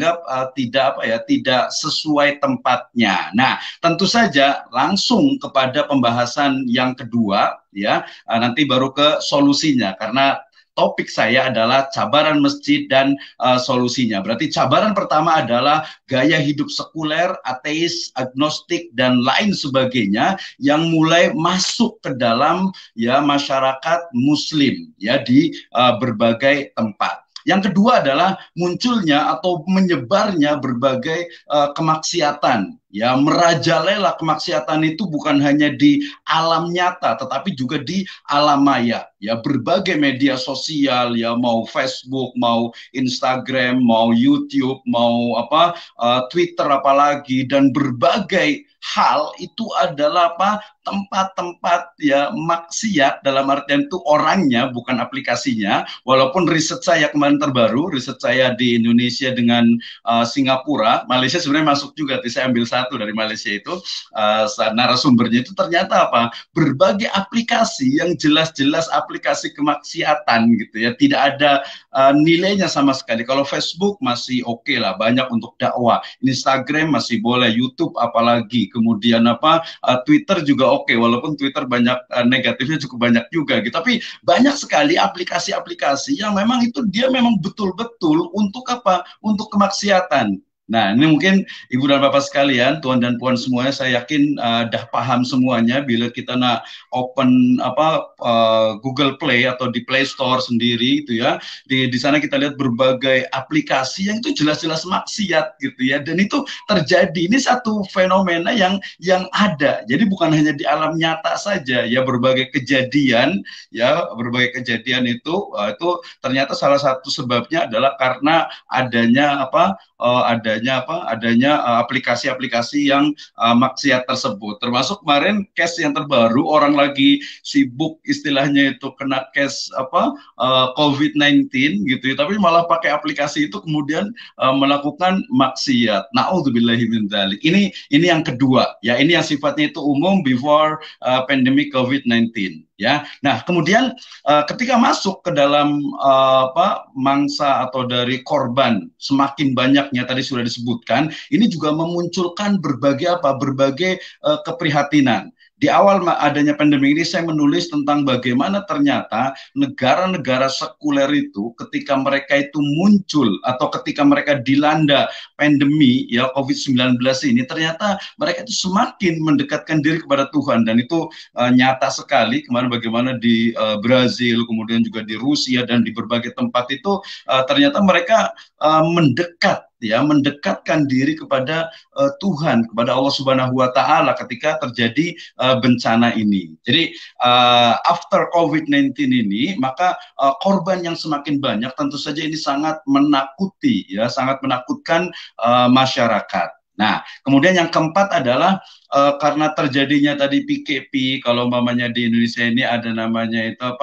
tidak sesuai tempatnya. Nah, tentu saja langsung kepada pembahasan yang kedua ya, nanti baru ke solusinya karena topik saya adalah cabaran masjid dan solusinya. Berarti cabaran pertama adalah gaya hidup sekuler, ateis, agnostik dan lain sebagainya yang mulai masuk ke dalam ya masyarakat muslim ya di berbagai tempat. Yang kedua adalah munculnya atau menyebarnya berbagai kemaksiatan. Ya, merajalela kemaksiatan itu bukan hanya di alam nyata, tetapi juga di alam maya. Ya, berbagai media sosial, ya mau Facebook, mau Instagram, mau YouTube, mau Twitter apalagi, dan berbagai hal itu adalah tempat-tempat ya maksiat, dalam artian itu orangnya bukan aplikasinya. Walaupun riset saya kemarin terbaru, riset saya di Indonesia dengan Singapura, Malaysia sebenarnya masuk juga, saya ambil satu dari Malaysia itu, narasumbernya itu ternyata berbagai aplikasi yang jelas-jelas aplikasi kemaksiatan gitu ya, tidak ada nilainya sama sekali. Kalau Facebook masih oke lah, banyak untuk dakwah, Instagram masih boleh, YouTube apalagi, kemudian Twitter juga oke, walaupun Twitter banyak negatifnya cukup banyak juga gitu. Tapi banyak sekali aplikasi-aplikasi yang memang itu dia memang betul-betul untuk untuk kemaksiatan. Nah, ini mungkin Ibu dan Bapak sekalian, Tuan dan Puan semuanya, saya yakin dah paham semuanya bila kita nak open Google Play atau di Play Store sendiri itu ya. Di sana kita lihat berbagai aplikasi yang itu jelas-jelas maksiat gitu ya. Dan itu terjadi. Ini satu fenomena yang ada. Jadi bukan hanya di alam nyata saja ya, berbagai kejadian itu ternyata salah satu sebabnya adalah karena adanya aplikasi-aplikasi yang maksiat tersebut. Termasuk kemarin case yang terbaru, orang lagi sibuk istilahnya itu kena case COVID-19 gitu ya, tapi malah pakai aplikasi itu kemudian melakukan maksiat. Na'udzubillahi min dzalik. Ini yang kedua ya, ini yang sifatnya itu umum before pandemic COVID-19 ya. Nah, kemudian ketika masuk ke dalam mangsa atau dari korban semakin banyaknya, tadi sudah disebutkan, ini juga memunculkan berbagai keprihatinan. Di awal adanya pandemi ini saya menulis tentang bagaimana ternyata negara-negara sekuler itu ketika mereka itu muncul atau ketika mereka dilanda pandemi ya COVID-19 ini, ternyata mereka itu semakin mendekatkan diri kepada Tuhan, dan itu nyata sekali kemarin bagaimana di Brazil, kemudian juga di Rusia dan di berbagai tempat itu ternyata mereka mendekatkan diri kepada Tuhan, kepada Allah Subhanahu wa taala ketika terjadi bencana ini. Jadi after COVID-19 ini, maka korban yang semakin banyak, tentu saja ini sangat menakuti ya, sangat menakutkan masyarakat. Nah, kemudian yang keempat adalah karena terjadinya tadi PKP, kalau umpamanya di Indonesia ini ada namanya itu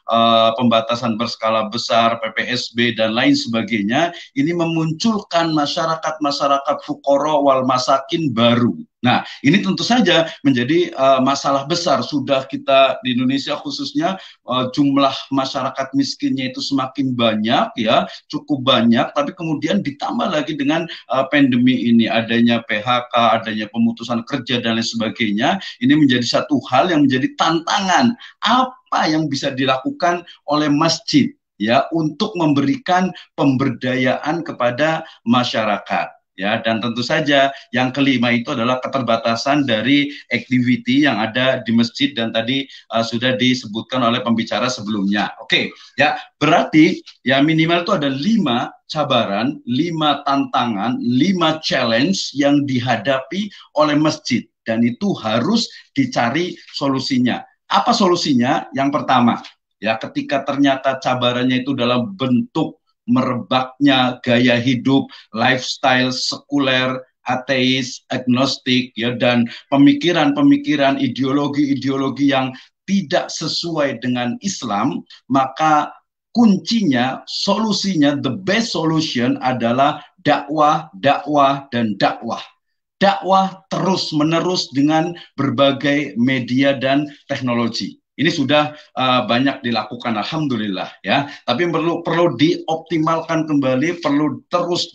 pembatasan berskala besar, PPSB dan lain sebagainya, ini memunculkan masyarakat fuqara wal masakin baru. Nah, ini tentu saja menjadi masalah besar. Sudah kita di Indonesia khususnya jumlah masyarakat miskinnya itu semakin banyak ya, cukup banyak, tapi kemudian ditambah lagi dengan pandemi ini, adanya PHK, adanya pemutusan kerja dan lain sebagainya. Ini menjadi satu hal yang menjadi tantangan. Apa yang bisa dilakukan oleh masjid ya untuk memberikan pemberdayaan kepada masyarakat? Ya, dan tentu saja yang kelima itu adalah keterbatasan dari activity yang ada di masjid, dan tadi sudah disebutkan oleh pembicara sebelumnya. Oke, ya berarti ya minimal itu ada 5 cabaran, 5 tantangan, 5 challenge yang dihadapi oleh masjid, dan itu harus dicari solusinya. Apa solusinya? Yang pertama, ya ketika ternyata cabarannya itu dalam bentuk merebaknya gaya hidup, lifestyle sekuler, ateis, agnostik, ya, dan pemikiran-pemikiran, ideologi-ideologi yang tidak sesuai dengan Islam, maka kuncinya, solusinya, the best solution adalah dakwah, dakwah, dan dakwah. Dakwah terus-menerus dengan berbagai media dan teknologi. Ini sudah banyak dilakukan, alhamdulillah ya. Tapi perlu dioptimalkan kembali, perlu terus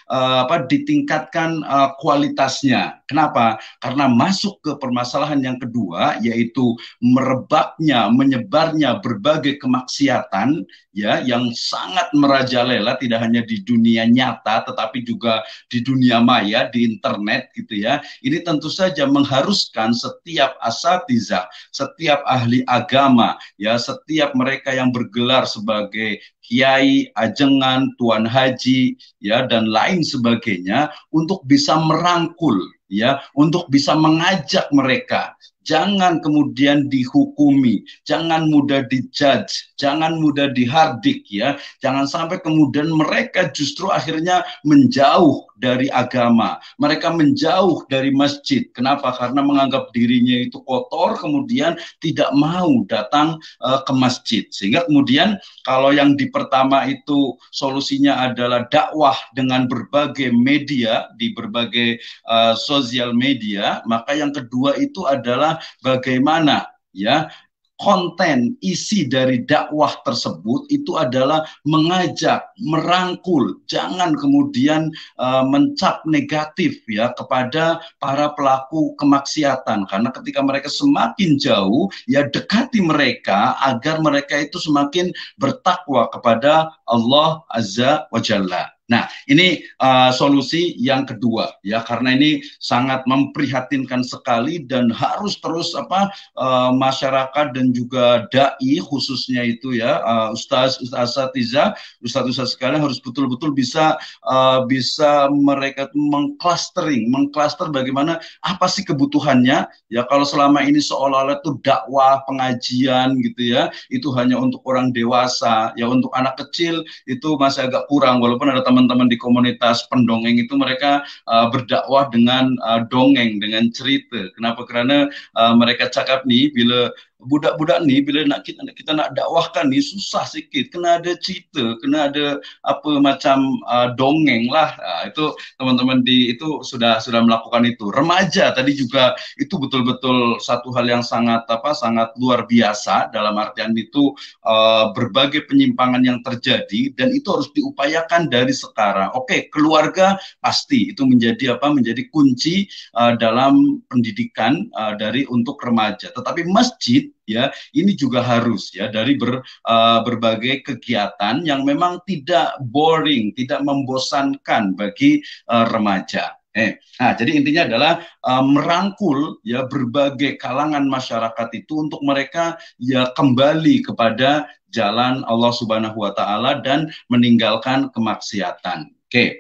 ditingkatkan kualitasnya. Kenapa? Karena masuk ke permasalahan yang kedua, yaitu merebaknya, menyebarnya berbagai kemaksiatan ya yang sangat merajalela, tidak hanya di dunia nyata tetapi juga di dunia maya, di internet gitu ya. Ini tentu saja mengharuskan setiap asatizah, setiap ahli agama, ya setiap mereka yang bergelar sebagai kiai, ajengan, tuan haji, ya dan lain sebagainya untuk bisa merangkul, ya, untuk bisa mengajak mereka. Jangan kemudian dihukumi, jangan mudah dijudge, jangan mudah dihardik ya. Jangan sampai kemudian mereka justru akhirnya menjauh dari agama. Mereka menjauh dari masjid. Kenapa? Karena menganggap dirinya itu kotor, kemudian tidak mau datang ke masjid. Sehingga kemudian kalau yang di pertama itu solusinya adalah dakwah dengan berbagai media, di berbagai sosial media, maka yang kedua itu adalah bagaimana ya konten isi dari dakwah tersebut itu adalah mengajak, merangkul, jangan kemudian mencap negatif ya kepada para pelaku kemaksiatan, karena ketika mereka semakin jauh ya dekati mereka agar mereka itu semakin bertakwa kepada Allah Azza wa Jalla. Nah, ini solusi yang kedua ya, karena ini sangat memprihatinkan sekali dan harus terus masyarakat dan juga dai khususnya itu ya, ustaz-asatidzah sekalian harus betul-betul bisa mereka mengklaster bagaimana apa sih kebutuhannya ya. Kalau selama ini seolah-olah itu dakwah pengajian gitu ya, itu hanya untuk orang dewasa ya, untuk anak kecil itu masih agak kurang, walaupun ada teman-teman di komunitas pendongeng itu mereka berdakwah dengan dongeng, dengan cerita. Kenapa? Karena mereka cakap nih, bila budak-budak nih, bila kita nak dakwahkan nih susah sikit, kena ada cerita, kena ada apa macam dongeng lah. Itu teman-teman itu sudah melakukan itu. Remaja tadi juga itu betul-betul satu hal yang sangat luar biasa, dalam artian itu berbagai penyimpangan yang terjadi dan itu harus diupayakan dari sekarang. Oke, keluarga pasti itu menjadi kunci dalam pendidikan untuk remaja. Tetapi masjid ya ini juga harus ya, dari berbagai kegiatan yang memang tidak boring, tidak membosankan bagi remaja. Nah, jadi intinya adalah merangkul ya berbagai kalangan masyarakat itu untuk mereka ya kembali kepada jalan Allah Subhanahu wa taala dan meninggalkan kemaksiatan. Oke.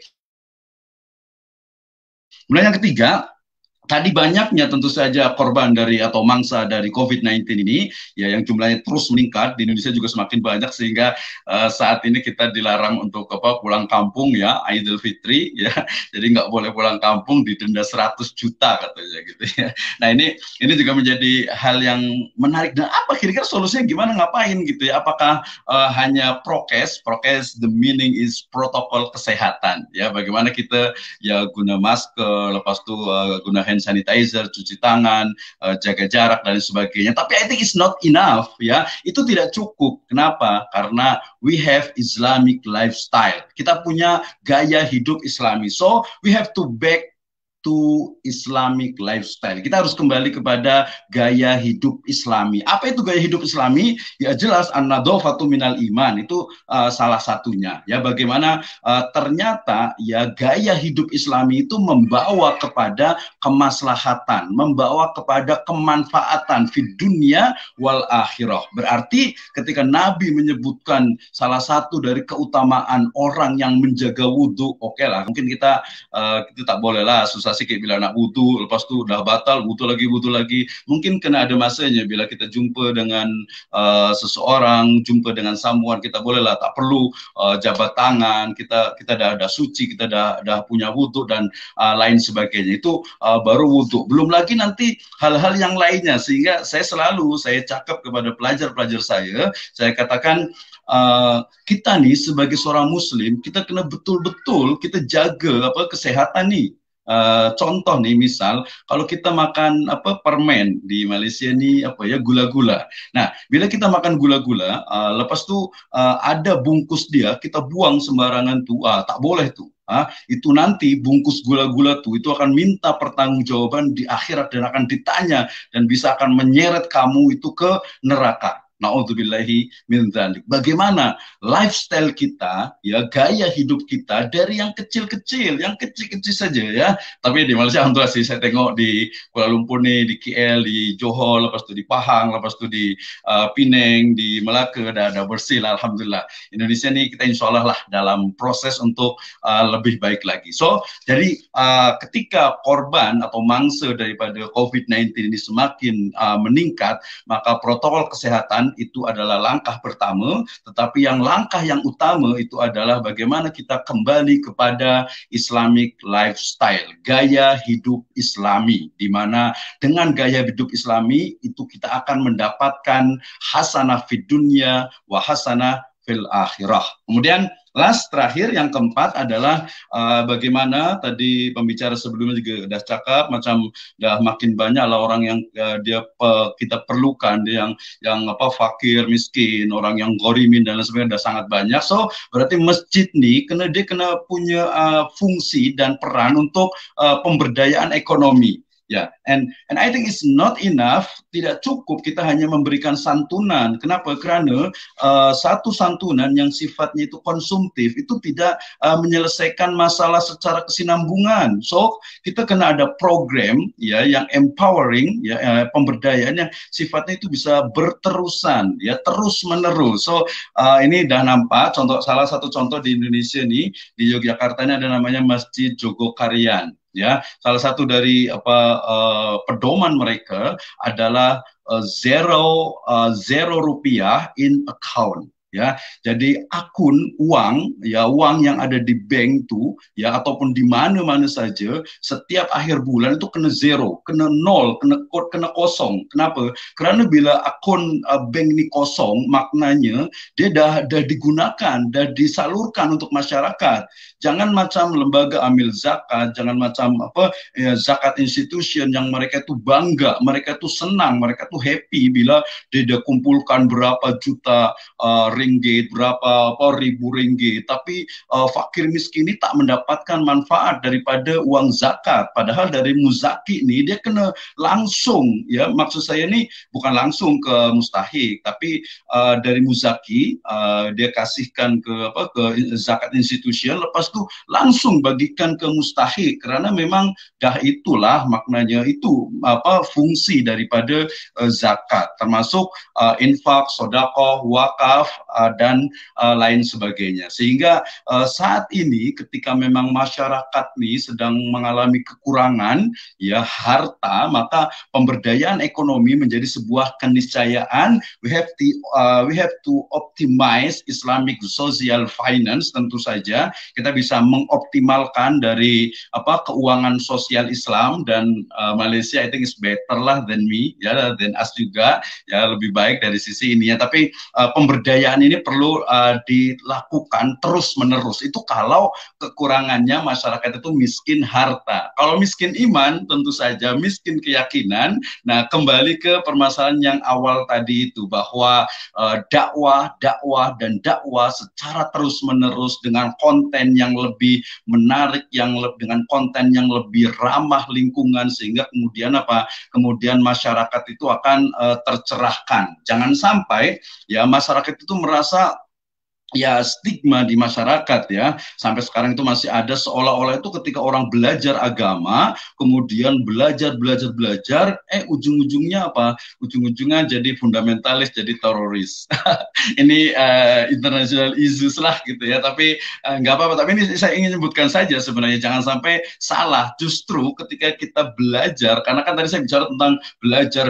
Kemudian yang ketiga, tadi banyaknya tentu saja korban atau mangsa dari COVID-19 ini ya, yang jumlahnya terus meningkat di Indonesia juga semakin banyak, sehingga saat ini kita dilarang untuk pulang kampung ya, Idul Fitri ya, jadi nggak boleh pulang kampung, didenda 100 juta katanya gitu ya. Nah ini juga menjadi hal yang menarik. Dan apa kira-kira solusinya gimana, ngapain gitu ya? Apakah hanya prokes, the meaning is protokol kesehatan ya, bagaimana kita ya guna masker, lepas itu guna hand sanitizer, cuci tangan, jaga jarak dan sebagainya. Tapi I think it's not enough ya. Itu tidak cukup. Kenapa? Karena we have Islamic lifestyle. Kita punya gaya hidup Islami. So we have to back to Islamic lifestyle. Kita harus kembali kepada gaya hidup Islami. Apa itu gaya hidup Islami? Ya jelas an-nadhafatu minal iman, itu salah satunya. Ya bagaimana ternyata ya gaya hidup Islami itu membawa kepada kemaslahatan, membawa kepada kemanfaatan di dunia wal akhirah. Berarti ketika Nabi menyebutkan salah satu dari keutamaan orang yang menjaga wudhu, oke lah, mungkin kita tak boleh lah susah sikit bila nak wudu, lepas tu dah batal, wudu lagi. Mungkin kena ada masanya bila kita jumpa dengan seseorang, jumpa dengan someone, kita bolehlah tak perlu jabat tangan, kita dah suci, kita dah punya wudu dan lain sebagainya. Itu baru wudu. Belum lagi nanti hal-hal yang lainnya, sehingga saya cakap kepada pelajar-pelajar saya katakan kita nih sebagai seorang muslim, kita kena betul-betul kita jaga kesehatan nih. Contoh nih, misal kalau kita makan permen di Malaysia nih gula-gula. Nah, bila kita makan gula-gula, lepas tu ada bungkus dia, kita buang sembarangan tuh, tak boleh tuh. Itu nanti bungkus gula-gula tuh itu akan minta pertanggungjawaban di akhirat dan akan ditanya dan bisa akan menyeret kamu itu ke neraka. Na'udzubillahi min dzalik. Bagaimana lifestyle kita, ya gaya hidup kita dari yang kecil-kecil saja ya. Tapi di Malaysia alhamdulillah sih, saya tengok di Kuala Lumpur nih, di KL, di Johor, lepas tu di Pahang, lepas tu di Penang, di Melaka, dah bersih lah alhamdulillah. Indonesia nih kita insya Allah lah dalam proses untuk lebih baik lagi. So jadi ketika korban atau mangsa daripada COVID-19 ini semakin meningkat, maka protokol kesehatan itu adalah langkah pertama, tetapi langkah yang utama itu adalah bagaimana kita kembali kepada Islamic lifestyle, gaya hidup Islami, di mana dengan gaya hidup Islami itu kita akan mendapatkan hasanah fid dunya wa hasanah fil akhirah. Kemudian terakhir yang keempat adalah bagaimana tadi pembicara sebelumnya juga sudah cakap, macam dah makin banyak lah orang yang kita perlukan, yang fakir, miskin, orang yang ghorimin dan lain sebagainya, dah sangat banyak. So berarti masjid nih dia kena punya fungsi dan peran untuk pemberdayaan ekonomi. Ya, and I think it's not enough, tidak cukup kita hanya memberikan santunan. Kenapa? Karena satu santunan yang sifatnya itu konsumtif itu tidak menyelesaikan masalah secara kesinambungan. So kita kena ada program ya yang empowering, ya pemberdayaan yang sifatnya itu bisa berterusan, ya terus menerus. So ini dah nampak salah satu contoh di Indonesia nih, di Yogyakarta ini ada namanya Masjid Jogokarian. Ya, salah satu dari pedoman mereka adalah zero rupiah in account. Ya, jadi akun uang, ya uang yang ada di bank tuh, ya ataupun di mana-mana saja, setiap akhir bulan itu kena zero, kena nol, kena kosong. Kenapa? Karena bila akun bank ini kosong, maknanya dia dah digunakan, dah disalurkan untuk masyarakat. Jangan macam lembaga amil zakat, jangan macam zakat institution yang mereka itu bangga, mereka itu senang, mereka itu happy bila dia kumpulkan berapa juta ringgit, berapa ribu ringgit, tapi fakir miskin ini tak mendapatkan manfaat daripada uang zakat. Padahal dari muzaki ini dia kena langsung, ya maksud saya ini bukan langsung ke mustahik, tapi dari muzaki dia kasihkan ke zakat institution, lepas itu langsung bagikan ke mustahik, karena memang dah itulah maknanya, itu fungsi daripada zakat, termasuk infak, sedekah, wakaf, dan lain sebagainya. Sehingga saat ini ketika memang masyarakat nih sedang mengalami kekurangan ya harta, maka pemberdayaan ekonomi menjadi sebuah keniscayaan. We have to optimize Islamic social finance. Tentu saja kita bisa mengoptimalkan dari keuangan sosial Islam, dan Malaysia I think is better lah than me, ya, than us juga, ya lebih baik dari sisi ini ya. Tapi pemberdayaan ini perlu dilakukan terus menerus. Itu kalau kekurangannya masyarakat itu miskin harta. Kalau miskin iman tentu saja miskin keyakinan. Nah, kembali ke permasalahan yang awal tadi itu, bahwa dakwah secara terus menerus dengan konten yang lebih menarik, dengan konten yang lebih ramah lingkungan, sehingga kemudian masyarakat itu akan tercerahkan. Jangan sampai ya masyarakat itu merasa ya stigma di masyarakat, ya sampai sekarang itu masih ada seolah-olah itu ketika orang belajar agama kemudian belajar ujung-ujungnya ujung-ujungnya jadi fundamentalis, jadi teroris. Ini international issues lah gitu ya, tapi nggak apa-apa. Tapi ini saya ingin sebutkan saja sebenarnya, jangan sampai salah. Justru ketika kita belajar, karena kan tadi saya bicara tentang belajar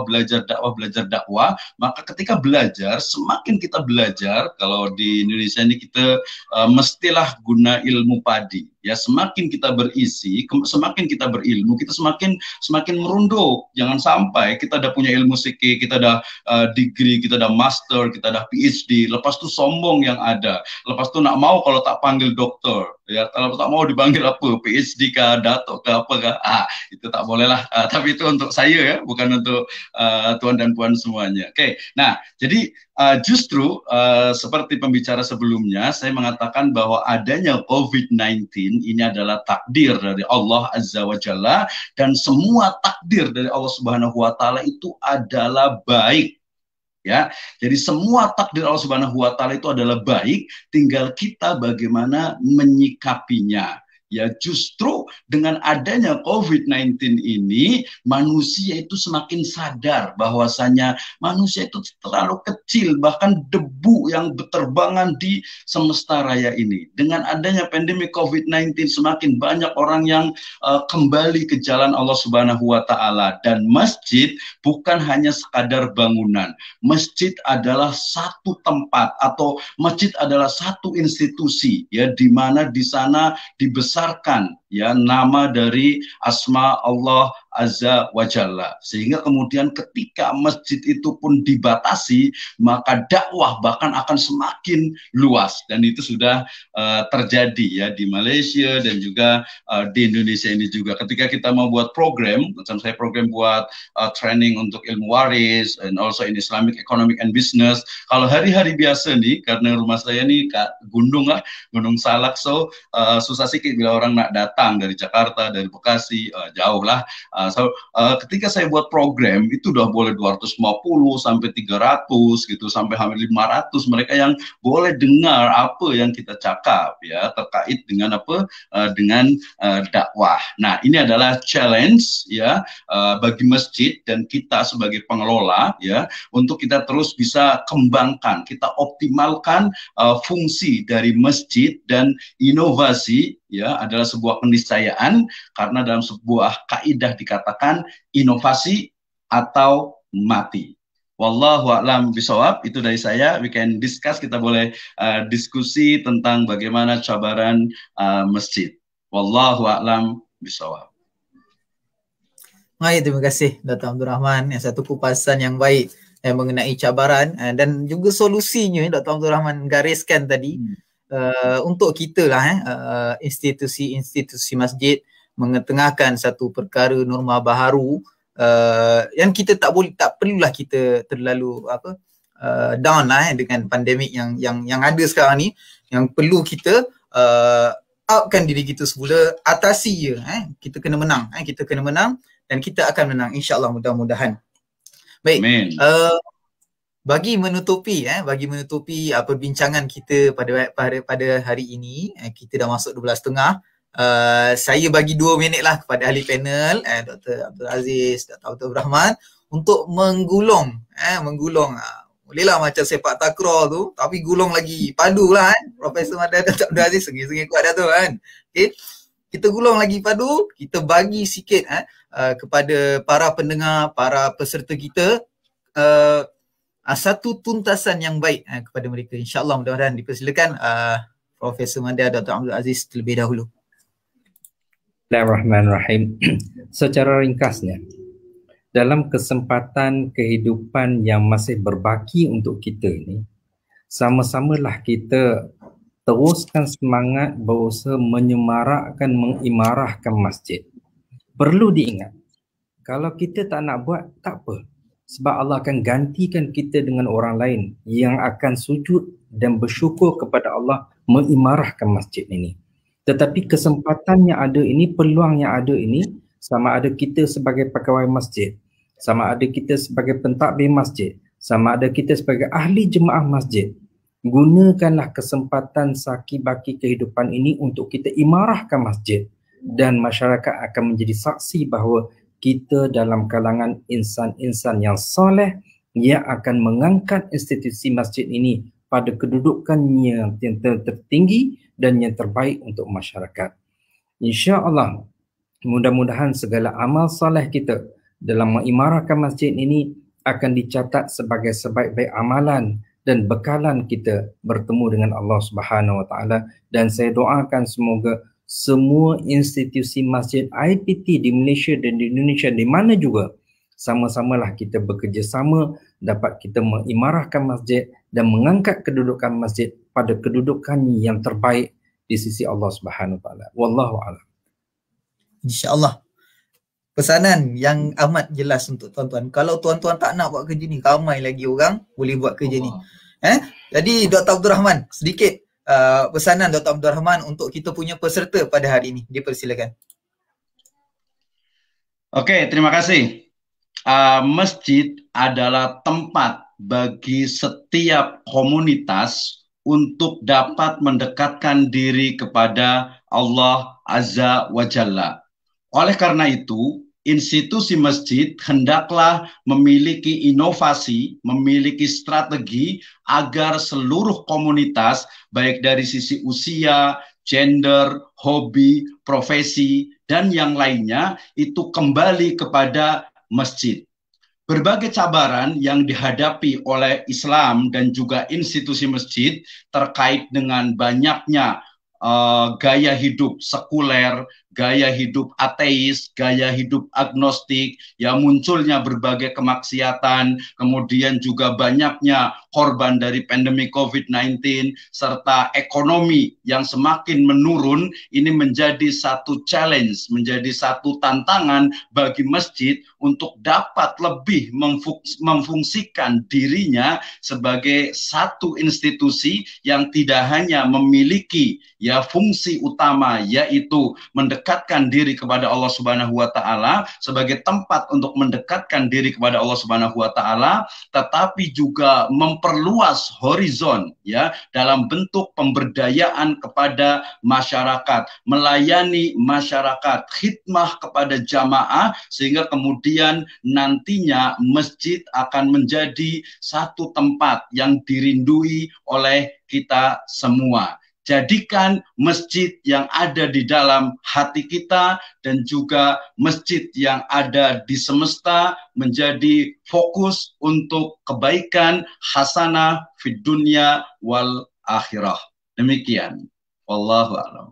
dakwah, maka ketika belajar, semakin kita belajar, kalau di Indonesia ini kita mestilah guna ilmu padi. Ya, semakin kita berisi, semakin kita berilmu, kita semakin merunduk. Jangan sampai kita dah punya ilmu sikit, kita dah degree, kita dah master, kita dah PhD, lepas tu sombong yang ada. Lepas tu nak mau kalau tak panggil doktor, ya kalau tak mau dipanggil PhD kah, datuk kah, apa kah, itu tak boleh lah. Tapi itu untuk saya ya, bukan untuk tuan dan puan semuanya. Oke. Nah, jadi justru seperti pembicara sebelumnya, saya mengatakan bahwa adanya COVID-19 ini adalah takdir dari Allah Azza wa Jalla, dan semua takdir dari Allah Subhanahu wa Ta'ala itu adalah baik. Ya, jadi semua takdir Allah Subhanahu wa Ta'ala itu adalah baik, tinggal kita bagaimana menyikapinya. Ya, justru dengan adanya COVID-19 ini, manusia itu semakin sadar bahwasanya manusia itu terlalu kecil, bahkan debu yang berterbangan di semesta raya ini. Dengan adanya pandemi COVID-19, semakin banyak orang yang kembali ke jalan Allah Subhanahu wa Ta'ala. Dan masjid bukan hanya sekadar bangunan. Masjid adalah satu tempat, atau masjid adalah satu institusi, ya, di mana di sana dibesarkan ya nama dari asma Allah Azza wa Jalla, sehingga kemudian ketika masjid itu pun dibatasi, maka dakwah bahkan akan semakin luas, dan itu sudah terjadi ya di Malaysia dan juga di Indonesia ini juga. Ketika kita mau buat program, macam saya program buat training untuk ilmu waris, and also in Islamic Economic and Business. Kalau hari-hari biasa nih, karena rumah saya nih Gunung Salak, so susah sikit bila orang nak datang datang dari Jakarta, dari Bekasi, jauh lah. Ketika saya buat program itu udah boleh 250 sampai 300 gitu, sampai hampir 500 mereka yang boleh dengar apa yang kita cakap ya terkait dengan apa dengan dakwah. Nah, ini adalah challenge ya bagi masjid dan kita sebagai pengelola ya untuk kita terus bisa kembangkan, kita optimalkan fungsi dari masjid. Dan inovasi ya adalah sebuah keniscayaan, karena dalam sebuah kaidah dikatakan inovasi atau mati. Wallahu a'lam bishawab. Itu dari saya. We can discuss, kita boleh diskusi tentang bagaimana cabaran masjid. Wallahu a'lam bishawab. Baik, terima kasih Dr. Abdul Rahman. Yang satu kupasan yang baik mengenai cabaran dan juga solusinya Dr. Abdul Rahman gariskan tadi. Untuk kita lah institusi-institusi masjid mengetengahkan satu perkara norma baharu yang kita tak perlulah kita terlalu down lah dengan pandemik yang ada sekarang ni. Yang perlu kita upkan diri kita semula, atasi je kita kena menang, kita kena menang dan kita akan menang insya-Allah, mudah-mudahan. Baik. Bagi menutupi perbincangan kita pada hari ini, kita dah masuk 12.30. Saya bagi 2 minit lah kepada ahli panel Dr. Abdul Aziz, Dr. Abdul Rahman untuk menggulung bolehlah macam sepak takraw tu, tapi gulung lagi padu lah Profesor Madar, Dr. Abdul Aziz sengih-sengih kuat dah tu kan. Okay. Kita gulung lagi padu, kita bagi sikit kepada para pendengar, para peserta kita satu tuntasan yang baik kepada mereka. InsyaAllah, mudah-mudahan. Dipersilakan Profesor Madar, Dr. Abdul Aziz terlebih dahulu. Bismillahirrahmanirrahim. Secara ringkasnya, dalam kesempatan kehidupan yang masih berbaki untuk kita ini, sama-samalah kita teruskan semangat berusaha menyemarakkan, mengimarahkan masjid. Perlu diingat, kalau kita tak nak buat, tak apa. Sebab Allah akan gantikan kita dengan orang lain yang akan sujud dan bersyukur kepada Allah mengimarahkan masjid ini. Tetapi kesempatan yang ada ini, peluang yang ada ini, sama ada kita sebagai pegawai masjid, sama ada kita sebagai pentadbir masjid, sama ada kita sebagai ahli jemaah masjid, gunakanlah kesempatan saki-baki kehidupan ini untuk kita imarahkan masjid, dan masyarakat akan menjadi saksi bahawa kita dalam kalangan insan-insan yang soleh yang akan mengangkat institusi masjid ini pada kedudukannya yang tertinggi dan yang terbaik untuk masyarakat. InsyaAllah, mudah-mudahan segala amal soleh kita dalam mengimarahkan masjid ini akan dicatat sebagai sebaik-baik amalan dan bekalan kita bertemu dengan Allah Subhanahu Wa Taala. Dan saya doakan semoga semua institusi masjid IPT di Malaysia dan di Indonesia, di mana juga, sama-samalah kita bekerjasama dapat kita mengimarahkan masjid dan mengangkat kedudukan masjid pada kedudukan yang terbaik di sisi Allah Subhanahu Wa Taala. Wallahu a'lam. InsyaAllah. Pesanan yang amat jelas untuk tuan-tuan. Kalau tuan-tuan tak nak buat kerja ni, ramai lagi orang boleh buat kerja ni. Jadi Dr. Abdul Rahman, sedikit pesanan Dr. Abdul Rahman untuk kita punya peserta pada hari ini. Dipersilakan. Okey, terima kasih. Masjid adalah tempat bagi setiap komunitas untuk dapat mendekatkan diri kepada Allah Azza wa Jalla. Oleh karena itu, institusi masjid hendaklah memiliki inovasi, memiliki strategi agar seluruh komunitas, baik dari sisi usia, gender, hobi, profesi, dan yang lainnya, itu kembali kepada masjid. Berbagai cabaran yang dihadapi oleh Islam dan juga institusi masjid terkait dengan banyaknya gaya hidup sekuler, gaya hidup ateis, gaya hidup agnostik, yang munculnya berbagai kemaksiatan, kemudian juga banyaknya korban dari pandemi COVID-19, serta ekonomi yang semakin menurun. Ini menjadi satu challenge, menjadi satu tantangan bagi masjid untuk dapat lebih memfungsikan dirinya sebagai satu institusi yang tidak hanya memiliki fungsi utama, yaitu mendekatkan mendekatkan diri kepada Allah Subhanahu wa taala, sebagai tempat untuk mendekatkan diri kepada Allah Subhanahu wa taala, tetapi juga memperluas horizon ya dalam bentuk pemberdayaan kepada masyarakat, melayani masyarakat, khidmah kepada jamaah, sehingga kemudian nantinya masjid akan menjadi satu tempat yang dirindui oleh kita semua. Jadikan masjid yang ada di dalam hati kita dan juga masjid yang ada di semesta menjadi fokus untuk kebaikan hasanah fid dunya wal akhirah. Demikian. Wallahu a'lam.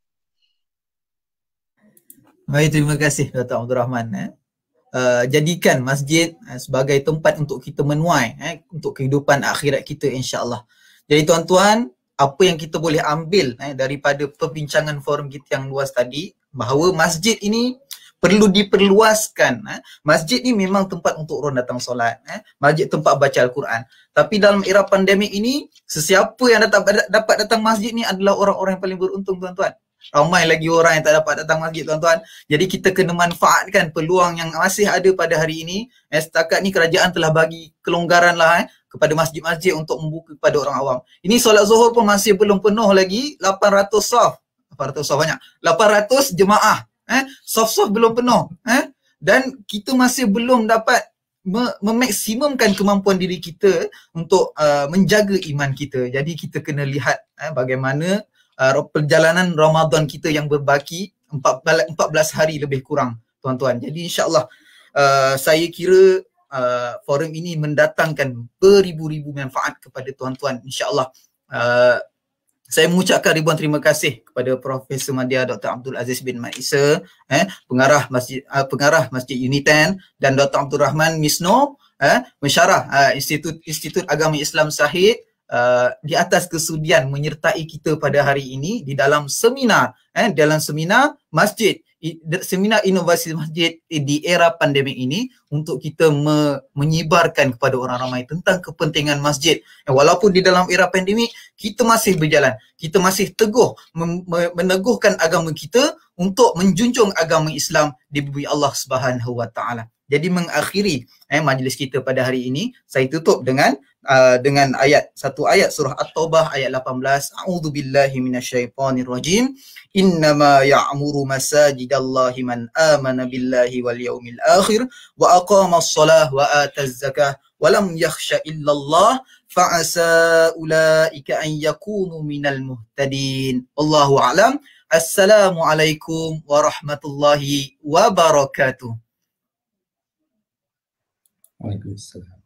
Baik, terima kasih Dr. Abdul Rahman. Jadikan masjid sebagai tempat untuk kita menuai untuk kehidupan akhirat kita, insya-Allah. Jadi tuan-tuan, apa yang kita boleh ambil daripada perbincangan forum kita yang luas tadi, bahawa masjid ini perlu diperluaskan. Masjid ni memang tempat untuk orang datang solat, masjid tempat baca Al-Quran. Tapi dalam era pandemik ini, sesiapa yang dapat datang masjid ni adalah orang-orang yang paling beruntung, tuan-tuan. Ramai lagi orang yang tak dapat datang masjid, tuan-tuan. Jadi kita kena manfaatkan peluang yang masih ada pada hari ini. Setakat ni kerajaan telah bagi kelonggaran lah kepada masjid-masjid untuk membuka kepada orang awam. Ini solat zuhur pun masih belum penuh lagi, 800 saf. 800 saf banyak. 800 jemaah. Saf-saf belum penuh. Dan kita masih belum dapat memaksimumkan kemampuan diri kita untuk menjaga iman kita. Jadi kita kena lihat bagaimana perjalanan Ramadan kita yang berbaki 14 hari lebih kurang, tuan-tuan. Jadi insya-Allah saya kira forum ini mendatangkan beribu-ribu manfaat kepada tuan-tuan, insya-Allah. Saya mengucapkan ribuan terima kasih kepada Profesor Madya Dr. Abdul Aziz bin Mat Isa, pengarah Masjid Uniten, dan Dr. Abdul Rahman Misno, pensyarah Institut Agama Islam Sahid, di atas kesudian menyertai kita pada hari ini di dalam seminar masjid, seminar inovasi masjid di era pandemik ini, untuk kita menyebarkan kepada orang ramai tentang kepentingan masjid. Walaupun di dalam era pandemik kita masih berjalan, kita masih teguh meneguhkan agama kita untuk menjunjung agama Islam di bumi Allah Subhanahu wa taala. Jadi mengakhiri majlis kita pada hari ini, saya tutup dengan satu ayat surah At-Taubah ayat 18. A'udzubillahi minasyaitonirrajim. Innama ya'muru masajidallahi man amana billahi wal yaumil akhir wa aqamas shalah wa ataz zakah wa lam yakhsha illallah fa'asa ulaika an yakunu minal muhtadin. Wallahu a'lam. Assalamualaikum warahmatullahi wabarakatuh. Waalaikumsalam.